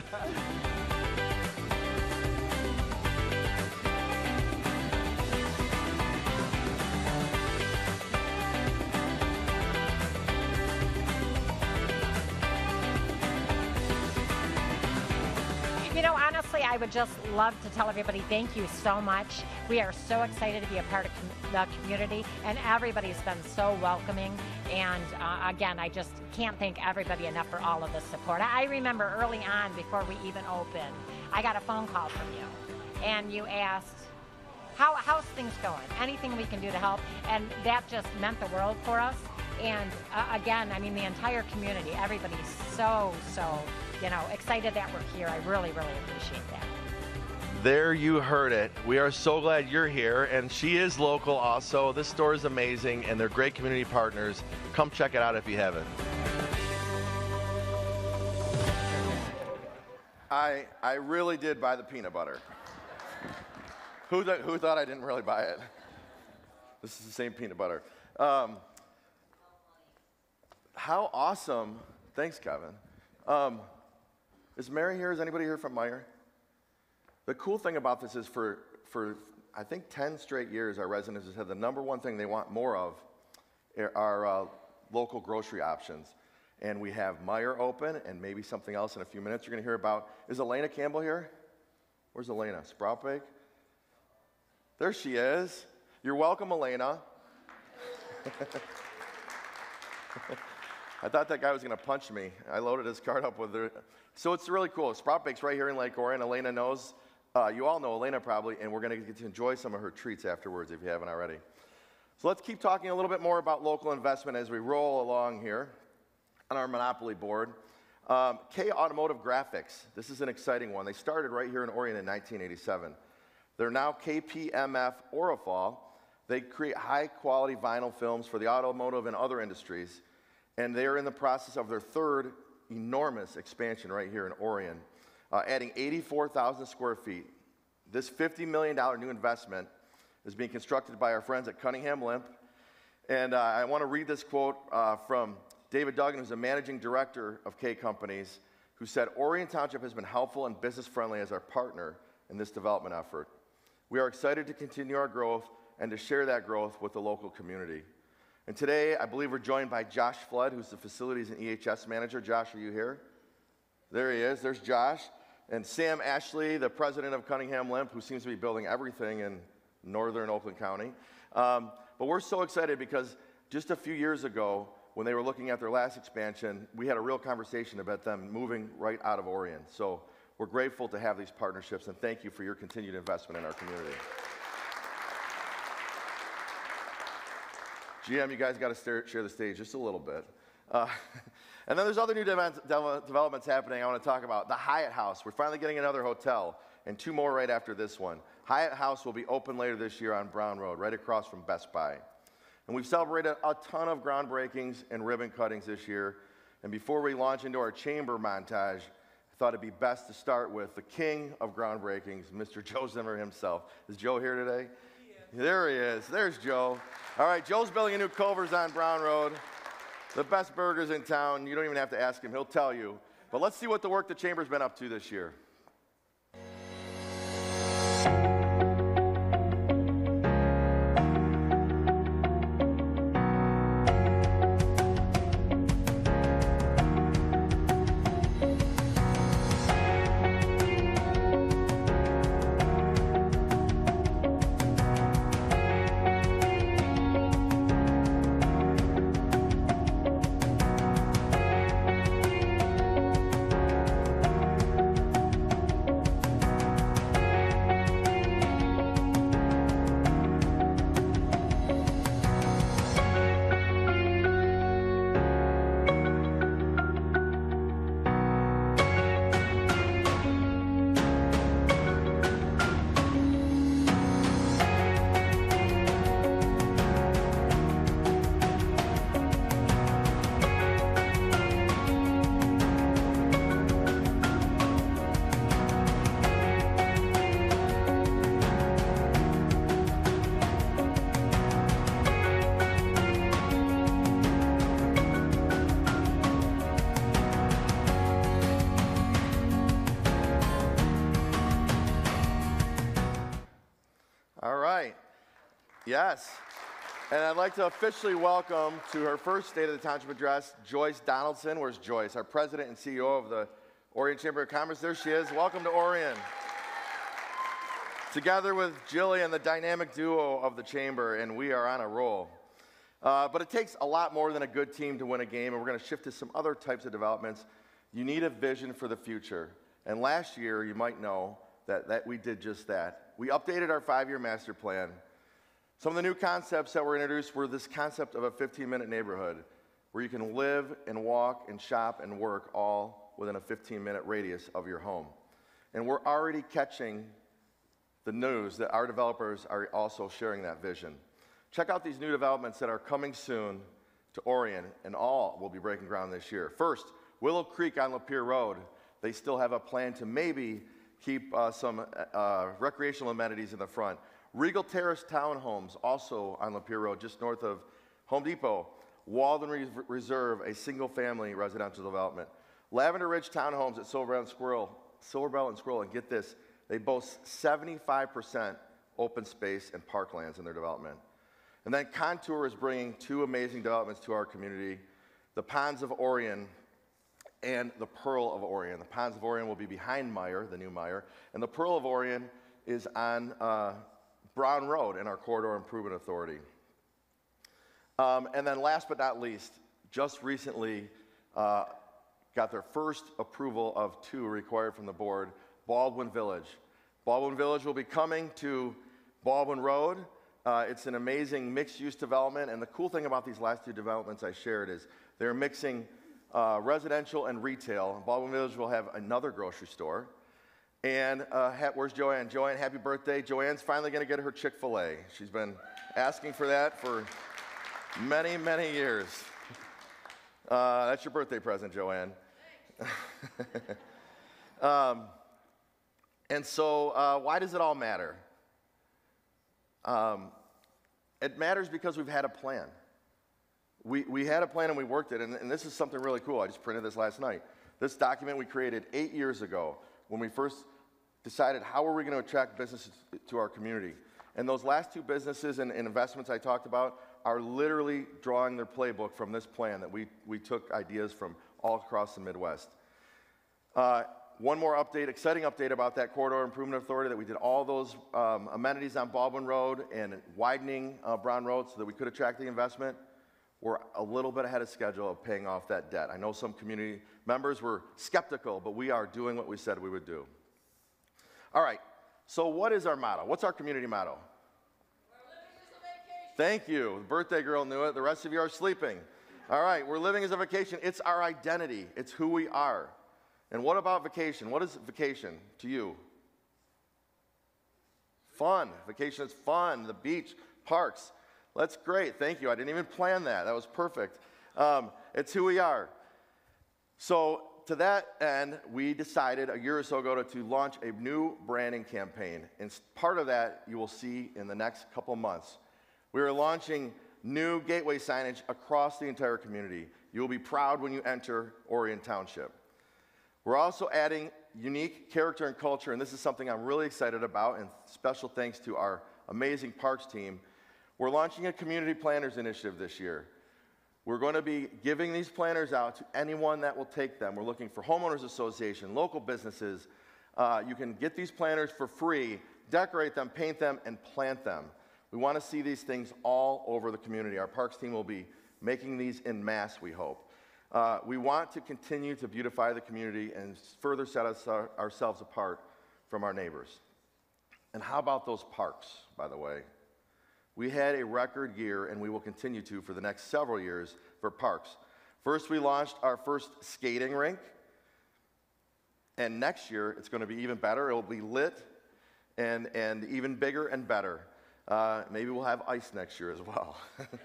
You know, honestly, I would just love to tell everybody thank you so much. We are so excited to be a part of com the community, and everybody's been so welcoming. And uh, again, I just can't thank everybody enough for all of the support. I remember early on, before we even opened, I got a phone call from you, and you asked, How, how's things going? Anything we can do to help? And that just meant the world for us. And uh, again, I mean, the entire community, everybody's so, so, you know, excited that we're here. I really, really appreciate that. There you heard it. We are so glad you're here, and she is local also. This store is amazing, and they're great community partners. Come check it out if you haven't. I, I really did buy the peanut butter. Who, th who thought I didn't really buy it? This is the same peanut butter. Um, how awesome. Thanks, Kevin. Um, is Mary here? Is anybody here from Meyer? The cool thing about this is for, for I think, ten straight years, our residents have said the number one thing they want more of are uh, local grocery options. And we have Meyer open, and maybe something else in a few minutes you're going to hear about. Is Elena Campbell here? Where's Elena? Sprout Bake? There she is. You're welcome, Elena. I thought that guy was going to punch me. I loaded his cart up with her. So it's really cool. Sprout Bake's right here in Lake Orion. Elena knows. Uh, you all know Elena probably, and we're going to get to enjoy some of her treats afterwards if you haven't already. So let's keep talking a little bit more about local investment as we roll along here on our Monopoly board. Um, K Automotive Graphics. This is an exciting one. They started right here in Orion in nineteen eighty-seven. They're now K P M F Orifal. They create high-quality vinyl films for the automotive and other industries, and they're in the process of their third enormous expansion right here in Orion, uh, adding eighty-four thousand square feet. This fifty million dollar new investment is being constructed by our friends at Cunningham Limp, and uh, I want to read this quote uh, from David Duggan, who's the managing director of K Companies, who said, "Orion Township has been helpful and business-friendly as our partner in this development effort. We are excited to continue our growth and to share that growth with the local community. And today, I believe we're joined by Josh Flood, who's the Facilities and E H S Manager. Josh, are you here? There he is. There's Josh. And Sam Ashley, the president of Cunningham Limp, who seems to be building everything in northern Oakland County. Um, but we're so excited because just a few years ago, when they were looking at their last expansion, we had a real conversation about them moving right out of Orion. So we're grateful to have these partnerships, and thank you for your continued investment in our community. G M, you guys got to share the stage just a little bit. Uh, and then there's other new de de developments happening I want to talk about. The Hyatt House. We're finally getting another hotel, and two more right after this one. Hyatt House will be open later this year on Brown Road, right across from Best Buy. And we've celebrated a ton of groundbreakings and ribbon cuttings this year. And before we launch into our chamber montage, I thought it'd be best to start with the king of groundbreakings, Mister Joe Zimmer himself. Is Joe here today? He there he is. There's Joe. All right, Joe's building a new Culver's on Brown Road. The best burgers in town. You don't even have to ask him. He'll tell you. But let's see what the work the chamber's been up to this year. Yes, and I'd like to officially welcome to her first State of the Township address, Joyce Donaldson. Where's Joyce? Our president and C E O of the Orion Chamber of Commerce. There she is. Welcome to Orion. Together with Jillian, the dynamic duo of the chamber, and we are on a roll. Uh, but it takes a lot more than a good team to win a game, and we're going to shift to some other types of developments. You need a vision for the future. And last year, you might know that, that we did just that. We updated our five-year master plan. Some of the new concepts that were introduced were this concept of a fifteen minute neighborhood where you can live and walk and shop and work all within a fifteen minute radius of your home. And we're already catching the news that our developers are also sharing that vision. Check out these new developments that are coming soon to Orion, and all will be breaking ground this year. First, Willow Creek on Lapeer Road. They still have a plan to maybe keep uh, some uh, recreational amenities in the front. Regal Terrace Townhomes, also on Lapeer Road, just north of Home Depot. Walden Re Reserve, a single-family residential development. Lavender Ridge Townhomes at Silverbell and Squirrel, Silverbell and Squirrel, and get this, they boast seventy-five percent open space and parklands in their development. And then Contour is bringing two amazing developments to our community, the Ponds of Orion and the Pearl of Orion. The Ponds of Orion will be behind Meyer, the new Meyer, and the Pearl of Orion is on uh, Brown Road in our Corridor Improvement Authority. Um, and then last but not least, just recently uh, got their first approval of two required from the board, Baldwin Village. Baldwin Village will be coming to Baldwin Road. Uh, it's an amazing mixed-use development, and the cool thing about these last two developments I shared is they're mixing uh, residential and retail. Baldwin Village will have another grocery store. And uh, where's Joanne? Joanne, happy birthday. Joanne's finally going to get her Chick-fil-A. She's been asking for that for many, many years. Uh, that's your birthday present, Joanne. um, and so uh, why does it all matter? Um, it matters because we've had a plan. We, we had a plan and we worked it, and, and this is something really cool. I just printed this last night. This document we created eight years ago when we first decided how are we going to attract businesses to our community. And those last two businesses and, and investments I talked about are literally drawing their playbook from this plan that we, we took ideas from all across the Midwest. Uh, one more update, exciting update about that Corridor Improvement Authority, that we did all those um, amenities on Baldwin Road and widening uh, Brown Road so that we could attract the investment. We're a little bit ahead of schedule of paying off that debt. I know some community members were skeptical, but we are doing what we said we would do. All right, so what is our motto? What's our community motto? Thank you. The birthday girl knew it. The rest of you are sleeping. All right, we're living as a vacation. It's our identity. It's who we are. And what about vacation? What is vacation to you? Fun. Vacation is fun. The beach, parks. That's great. Thank you. I didn't even plan that. That was perfect. Um, it's who we are. So to that end, we decided a year or so ago to, to launch a new branding campaign. And part of that you will see in the next couple months. We are launching new gateway signage across the entire community. You will be proud when you enter Orion Township. We're also adding unique character and culture, and this is something I'm really excited about, and special thanks to our amazing parks team. We're launching a community planners initiative this year. We're going to be giving these planners out to anyone that will take them. We're looking for homeowners association, local businesses. Uh, you can get these planners for free, decorate them, paint them, and plant them. We want to see these things all over the community. Our parks team will be making these en masse, we hope. Uh, we want to continue to beautify the community and further set us, our, ourselves apart from our neighbors. And how about those parks, by the way? We had a record year, and we will continue to for the next several years for parks. First, we launched our first skating rink, and next year it's going to be even better. It will be lit and, and even bigger and better. Uh, maybe we'll have ice next year as well.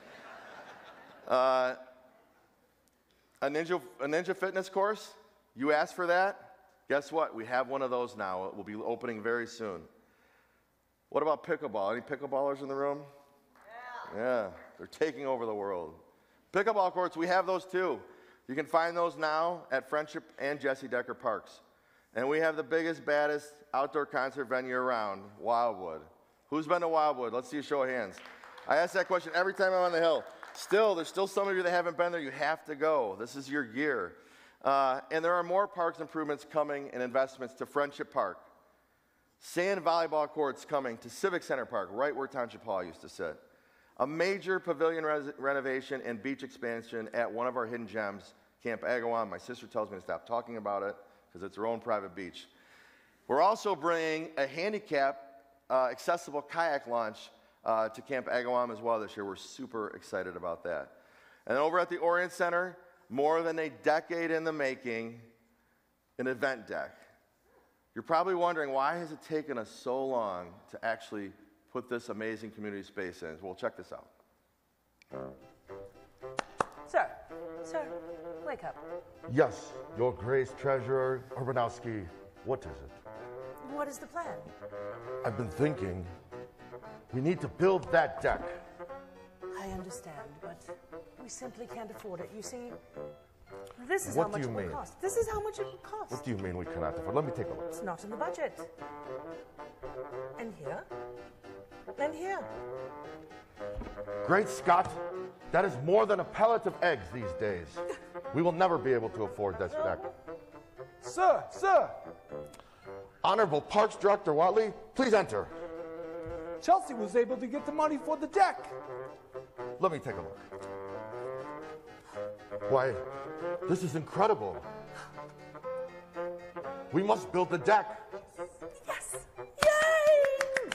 uh, a, ninja, a ninja fitness course, you asked for that? Guess what? We have one of those now. It will be opening very soon. What about pickleball? Any pickleballers in the room? Yeah. Yeah, they're taking over the world. Pickleball courts, we have those too. You can find those now at Friendship and Jesse Decker Parks. And we have the biggest, baddest outdoor concert venue around, Wildwood. Who's been to Wildwood? Let's see a show of hands. I ask that question every time I'm on the hill. Still, there's still some of you that haven't been there. You have to go. This is your year. Uh, and there are more parks improvements coming and investments to Friendship Park. Sand volleyball courts coming to Civic Center Park, right where Township Hall used to sit. A major pavilion res- renovation and beach expansion at one of our hidden gems, Camp Agawam. My sister tells me to stop talking about it because it's her own private beach. We're also bringing a handicap uh, accessible kayak launch uh, to Camp Agawam as well this year. We're super excited about that. And over at the Orion Center, more than a decade in the making, an event deck. You're probably wondering, why has it taken us so long to actually put this amazing community space in? Well, check this out. Sir, sir, wake up. Yes, Your Grace Treasurer Urbanowski. What is it? What is the plan? I've been thinking we need to build that deck. I understand, but we simply can't afford it. You see, this is What how much do you it will mean? cost. This is how much it will cost. What do you mean we cannot afford? Let me take a look. It's not in the budget. And here? And here? Great Scott, that is more than a pellet of eggs these days. We will never be able to afford this deck. Sir, sir. Honorable Parks Director Watley, please enter. Chelsea was able to get the money for the deck. Let me take a look. Why, this is incredible. We must build the deck. Yes! Yay!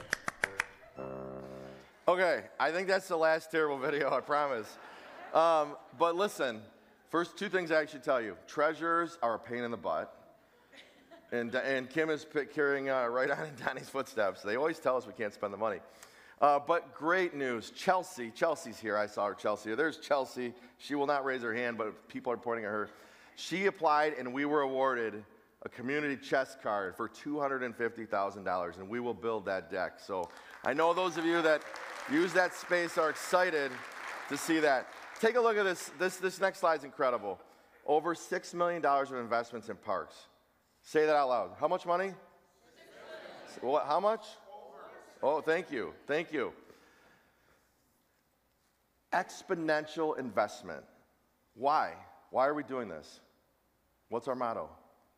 Okay, I think that's the last terrible video, I promise. Um, but listen, first two things I should tell you. Treasurers are a pain in the butt. And, and Kim is carrying uh, right on in Donnie's footsteps. They always tell us we can't spend the money. Uh, but great news, Chelsea. Chelsea's here. I saw her, Chelsea. There's Chelsea. She will not raise her hand, but people are pointing at her. She applied, and we were awarded a community chest card for two hundred fifty thousand dollars, and we will build that deck. So I know those of you that use that space are excited to see that. Take a look at this. This, this next slide is incredible. Over six million dollars of investments in parks. Say that out loud. How much money? What, how much? Oh, thank you. Thank you. exponential investment. Why? Why are we doing this? What's our motto?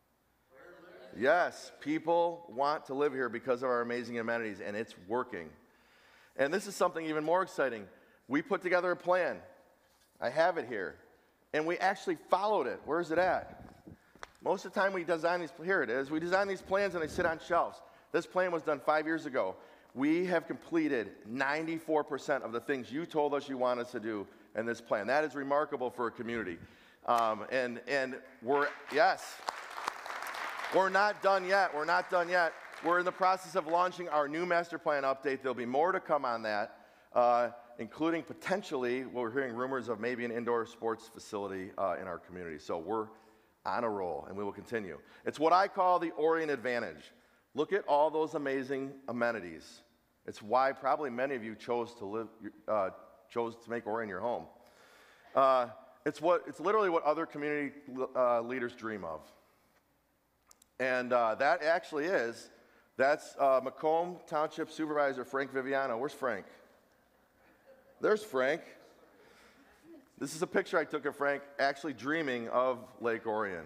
Yes, people want to live here because of our amazing amenities, and it's working. And this is something even more exciting. We put together a plan. I have it here. And we actually followed it. Where is it at? Most of the time we design these, here it is. We design these plans and they sit on shelves. This plan was done five years ago. We have completed ninety-four percent of the things you told us you want us to do in this plan. That is remarkable for a community. Um, and, and we're, yes, we're not done yet. We're not done yet. We're in the process of launching our new master plan update. There'll be more to come on that, uh, including potentially, well, we're hearing rumors of maybe an indoor sports facility uh, in our community. So we're on a roll, and we will continue. It's what I call the Orion Advantage. Look at all those amazing amenities. It's why probably many of you chose to live, uh, chose to make Orion your home. Uh, it's what, it's literally what other community uh, leaders dream of. And uh, that actually is, that's uh, Macomb Township Supervisor Frank Viviano. Where's Frank? There's Frank. This is a picture I took of Frank actually dreaming of Lake Orion.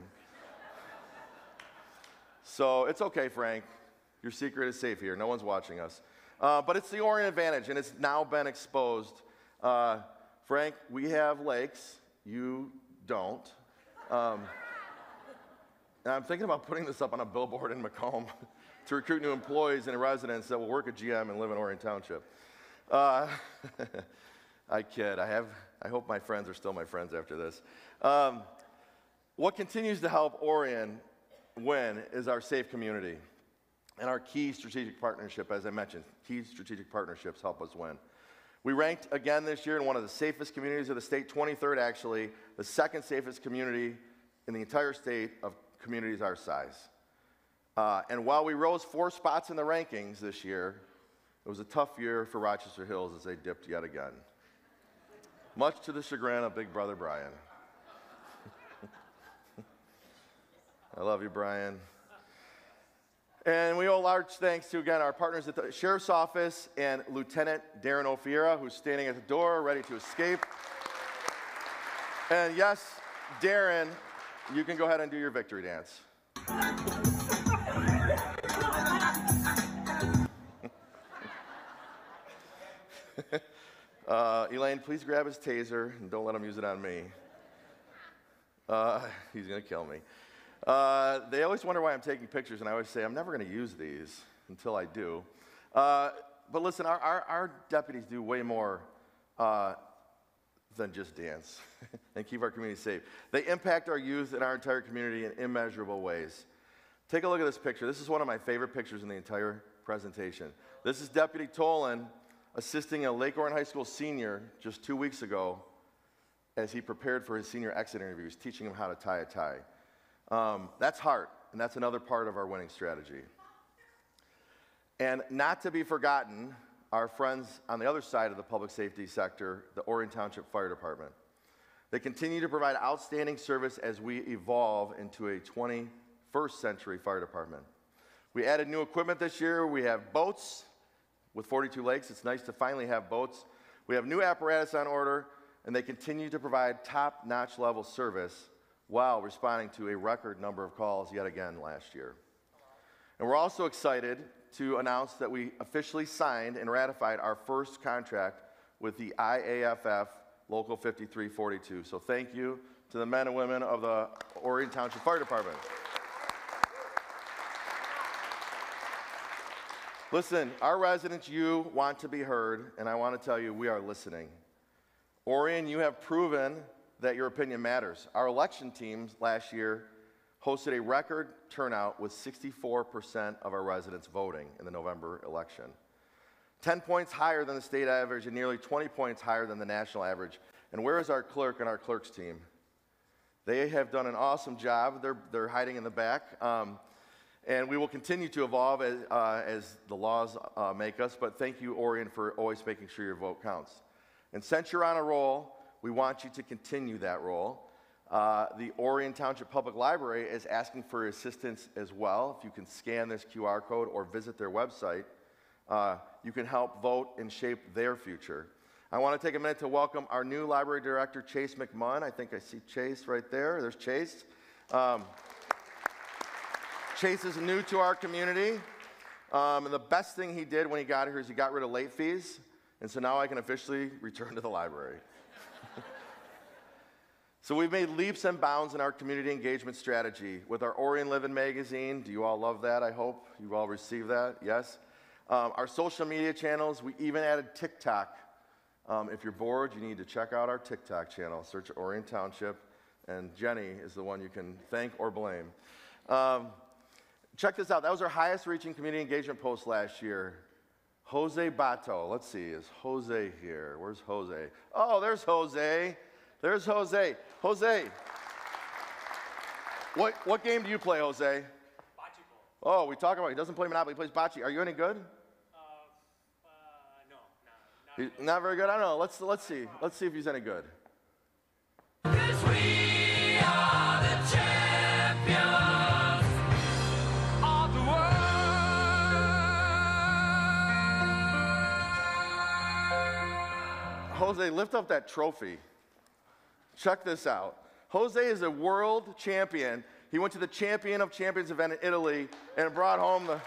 So it's okay, Frank. Your secret is safe here. No one's watching us. Uh, but it's the Orion Advantage, and it's now been exposed. Uh, Frank, we have lakes. You don't. Um, and I'm thinking about putting this up on a billboard in Macomb to recruit new employees and residents that will work at G M and live in Orion Township. Uh, I kid. I have. I hope my friends are still my friends after this. Um, what continues to help Orion win is our safe community and our key strategic partnership, as I mentioned. Key strategic partnerships help us win. We ranked again this year in one of the safest communities of the state, twenty-third actually, the second safest community in the entire state of communities our size. Uh, and while we rose four spots in the rankings this year, it was a tough year for Rochester Hills as they dipped yet again. Much to the chagrin of Big Brother Brian. I love you, Brian. And we owe large thanks to, again, our partners at the Sheriff's Office and Lieutenant Darren O'Fiera, who's standing at the door, ready to escape. And yes, Darren, you can go ahead and do your victory dance. uh, Elaine, please grab his taser and don't let him use it on me. Uh, he's going to kill me. Uh, they always wonder why I'm taking pictures, and I always say I'm never going to use these until I do. Uh, but listen, our, our, our deputies do way more uh, than just dance and keep our community safe. They impact our youth and our entire community in immeasurable ways. Take a look at this picture. This is one of my favorite pictures in the entire presentation. This is Deputy Tolan assisting a Lake Orion High School senior just two weeks ago as he prepared for his senior exit interviews, teaching him how to tie a tie. Um, that's heart, and that's another part of our winning strategy. And not to be forgotten, our friends on the other side of the public safety sector, the Orion Township Fire Department. They continue to provide outstanding service as we evolve into a twenty-first century fire department. We added new equipment this year. We have boats with forty-two lakes. It's nice to finally have boats. We have new apparatus on order, and they continue to provide top-notch level service while responding to a record number of calls yet again last year. And we're also excited to announce that we officially signed and ratified our first contract with the I A F F Local fifty-three forty-two. So thank you to the men and women of the Orion Township Fire Department. Listen, our residents, you want to be heard, and I want to tell you we are listening. Orion, you have proven that your opinion matters. Our election teams last year hosted a record turnout with sixty-four percent of our residents voting in the November election. ten points higher than the state average and nearly twenty points higher than the national average. And where is our clerk and our clerk's team? They have done an awesome job. They're, they're hiding in the back. Um, and we will continue to evolve as, uh, as the laws uh, make us. But thank you, Orion, for always making sure your vote counts. And since you're on a roll, we want you to continue that role. Uh, the Orion Township Public Library is asking for assistance as well. If you can scan this Q R code or visit their website, uh, you can help vote and shape their future. I want to take a minute to welcome our new library director, Chase McMunn. I think I see Chase right there. There's Chase. Um, Chase is new to our community. Um, and the best thing he did when he got here is he got rid of late fees. And so now I can officially return to the library. So we've made leaps and bounds in our community engagement strategy with our Orion Living magazine. Do you all love that, I hope? You all received that, yes? Um, our social media channels, we even added TikTok. Um, if you're bored, you need to check out our TikTok channel. Search Orion Township, and Jenny is the one you can thank or blame. Um, check this out. That was our highest reaching community engagement post last year. Jose Bato. Let's see, is Jose here? Where's Jose? Oh, there's Jose. There's Jose. Jose. What, what game do you play, Jose? Bocce ball. Oh, we talk about it. He doesn't play Monopoly. He plays bocce. Are you any good? Uh, uh, no. Not, not, not very good? I don't know. Let's, let's see. Let's see if he's any good. Because we are the champions of the world. Jose, lift up that trophy. Check this out. Jose is a world champion. He went to the Champion of Champions event in Italy and brought home the...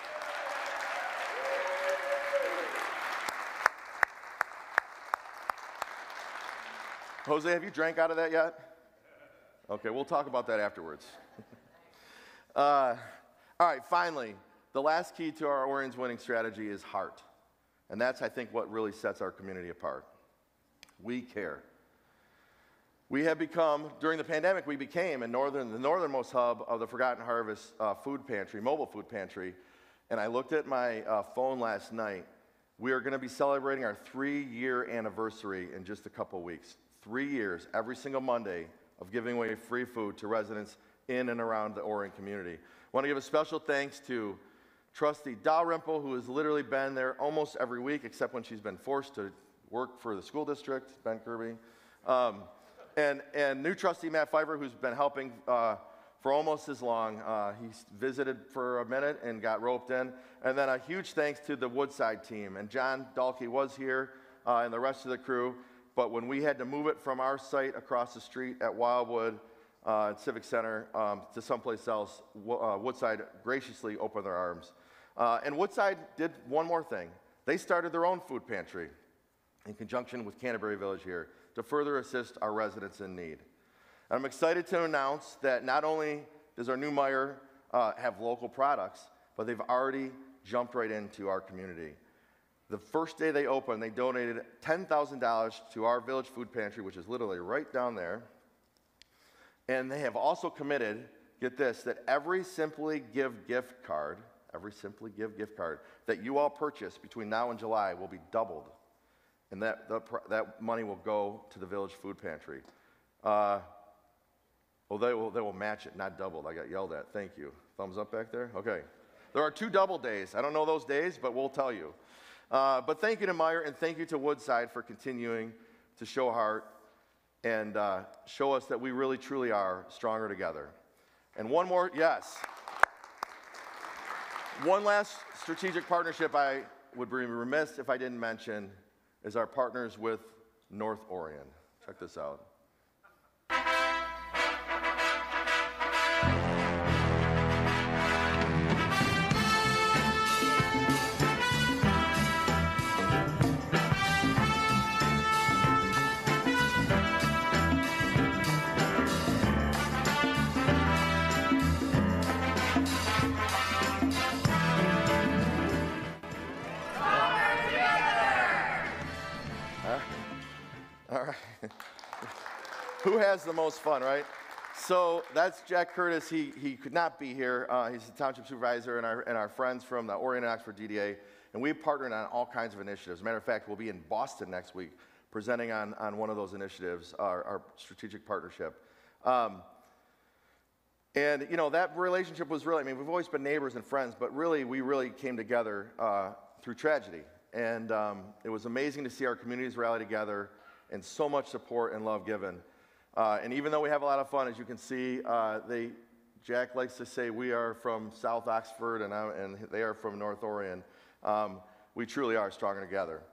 Jose, have you drank out of that yet? Okay, we'll talk about that afterwards. uh, all right, finally, the last key to our Orion's winning strategy is heart. And that's, I think, what really sets our community apart. We care. We have become, during the pandemic, we became a northern, the northernmost hub of the Forgotten Harvest uh, food pantry, mobile food pantry. And I looked at my uh, phone last night. We are going to be celebrating our three-year anniversary in just a couple weeks. Three years, every single Monday, of giving away free food to residents in and around the Orion community. I want to give a special thanks to Trustee Dalrymple, who has literally been there almost every week, except when she's been forced to work for the school district, Ben Kirby. Um, And, and new trustee Matt Pfeiffer, who's been helping uh, for almost as long. Uh, he's visited for a minute and got roped in. And then a huge thanks to the Woodside team. And John Dalkey was here uh, and the rest of the crew. But when we had to move it from our site across the street at Wildwood uh, Civic Center um, to someplace else, uh, Woodside graciously opened their arms. Uh, and Woodside did one more thing. They started their own food pantry in conjunction with Canterbury Village here, to further assist our residents in need. And I'm excited to announce that not only does our new Meijer uh, have local products, but they've already jumped right into our community. The first day they opened, they donated ten thousand dollars to our village food pantry, which is literally right down there. And they have also committed, get this, that every Simply Give gift card, every Simply Give gift card that you all purchase between now and July will be doubled. And that, the, that money will go to the village food pantry. Uh, well, they will, they will match it, not doubled. I got yelled at. Thank you. Thumbs up back there? Okay. There are two double days. I don't know those days, but we'll tell you. Uh, but thank you to Meijer, and thank you to Woodside for continuing to show heart and uh, show us that we really, truly are stronger together. And one more, yes. One last strategic partnership I would be remiss if I didn't mention is our partners with North Orion. Check this out. All right. Who has the most fun, right? So that's Jack Curtis. He, he could not be here. Uh, he's the township supervisor and our, and our friends from the Orion and Oxford D D A. And we've partnered on all kinds of initiatives. As a matter of fact, we'll be in Boston next week presenting on, on one of those initiatives, our, our strategic partnership. Um, and, you know, that relationship was really, I mean, we've always been neighbors and friends, but really, we really came together uh, through tragedy. And um, it was amazing to see our communities rally together and so much support and love given. Uh, and even though we have a lot of fun, as you can see, uh, they, Jack likes to say we are from South Oxford and, I, and they are from North Orion. Um, we truly are stronger together.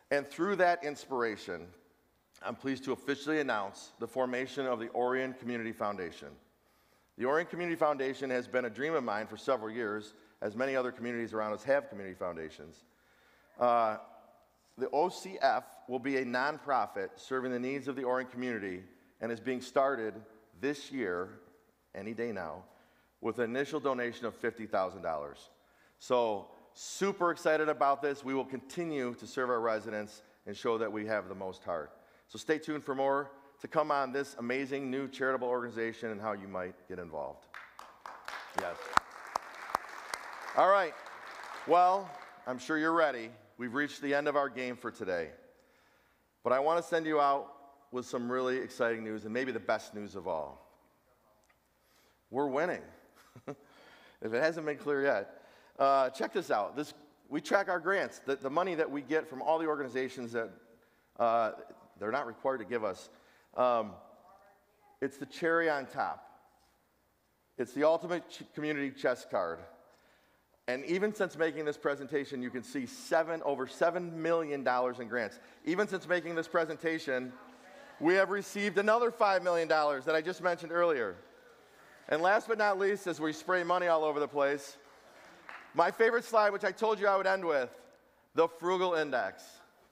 And through that inspiration, I'm pleased to officially announce the formation of the Orion Community Foundation. The Orion Community Foundation has been a dream of mine for several years, as many other communities around us have community foundations. Uh, the O C F will be a nonprofit serving the needs of the Orion community and is being started this year, any day now, with an initial donation of fifty thousand dollars. So, super excited about this. We will continue to serve our residents and show that we have the most heart. So stay tuned for more to come on this amazing new charitable organization and how you might get involved. Yes. All right. Well, I'm sure you're ready. We've reached the end of our game for today. But I want to send you out with some really exciting news, and maybe the best news of all. We're winning. If it hasn't been clear yet. Uh, check this out. This, we track our grants, the, the money that we get from all the organizations that uh, they're not required to give us. Um, it's the cherry on top. It's the ultimate ch community chess card. And even since making this presentation, you can see seven, over seven million dollars in grants. Even since making this presentation, we have received another five million dollars that I just mentioned earlier. And last but not least, as we spray money all over the place, my favorite slide, which I told you I would end with, the Frugal Index.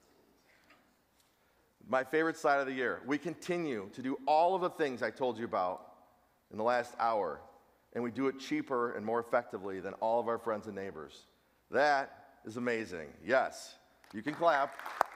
My favorite slide of the year. We continue to do all of the things I told you about in the last hour, and we do it cheaper and more effectively than all of our friends and neighbors. That is amazing. Yes, you can clap.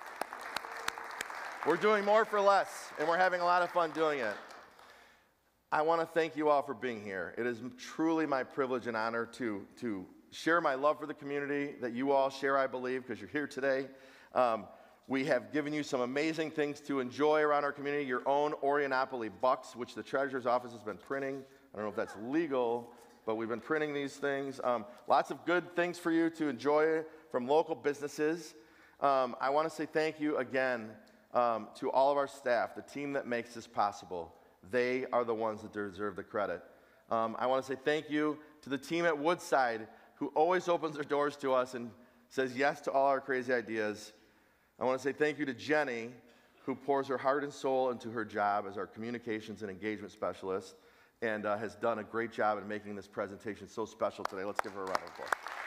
We're doing more for less, and we're having a lot of fun doing it. I want to thank you all for being here. It is truly my privilege and honor to, to share my love for the community that you all share, I believe, because you're here today. Um, we have given you some amazing things to enjoy around our community, your own Orionopoly bucks, which the Treasurer's Office has been printing. I don't know if that's legal, but we've been printing these things. Um, lots of good things for you to enjoy from local businesses. Um, I want to say thank you again um, to all of our staff, the team that makes this possible. They are the ones that deserve the credit. Um, I want to say thank you to the team at Woodside, who always opens their doors to us and says yes to all our crazy ideas. I want to say thank you to Jenny, who pours her heart and soul into her job as our communications and engagement specialist, and uh, has done a great job in making this presentation so special today. Let's give her a round of applause.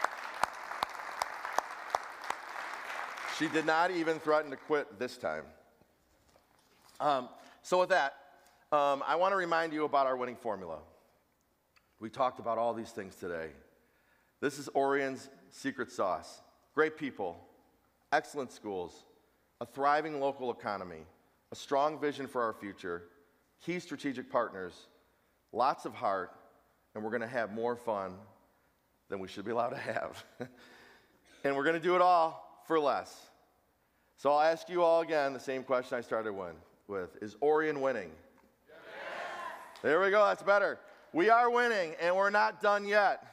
She did not even threaten to quit this time. Um, so with that, um, I want to remind you about our winning formula. We talked about all these things today. This is Orion's secret sauce. Great people, excellent schools, a thriving local economy, a strong vision for our future, key strategic partners, lots of heart, and we're going to have more fun than we should be allowed to have. And we're going to do it all for less. So I'll ask you all again the same question I started with. Is Orion winning? Yes. There we go. That's better. We are winning, and we're not done yet.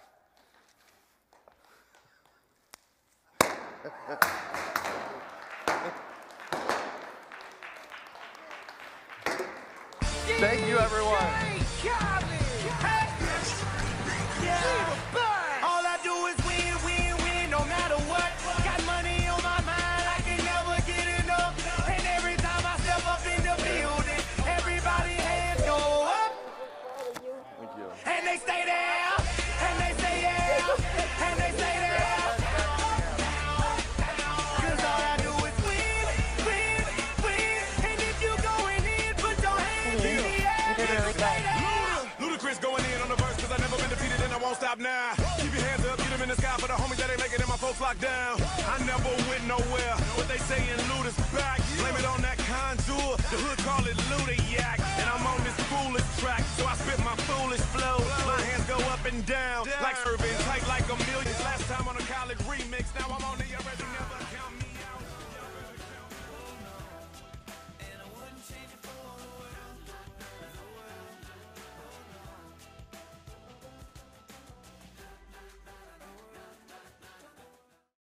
Thank you, everyone. All I do is win, win, win, no matter what. Got money on my mind, I can never get enough. And every time I step up in the building, everybody hands go up. Thank you. And they stay there, and they say yeah, and they say there. Cause all I do is win, win, win. And if you going in, put your hands in the air. Ludacris going in on the verse, cause I never been defeated and I won't stop now. Keep your hands up, get them in the sky for the homies that ain't making it, my folks locked down. I never went nowhere, what they saying Luda's back. Blame it on that contour, the hood call it Luda Yak. And I'm on this foolish track, so I spit my foolish flow. My hands go up and down, like serving tight like a million. Last time on a college remix, now I'm on the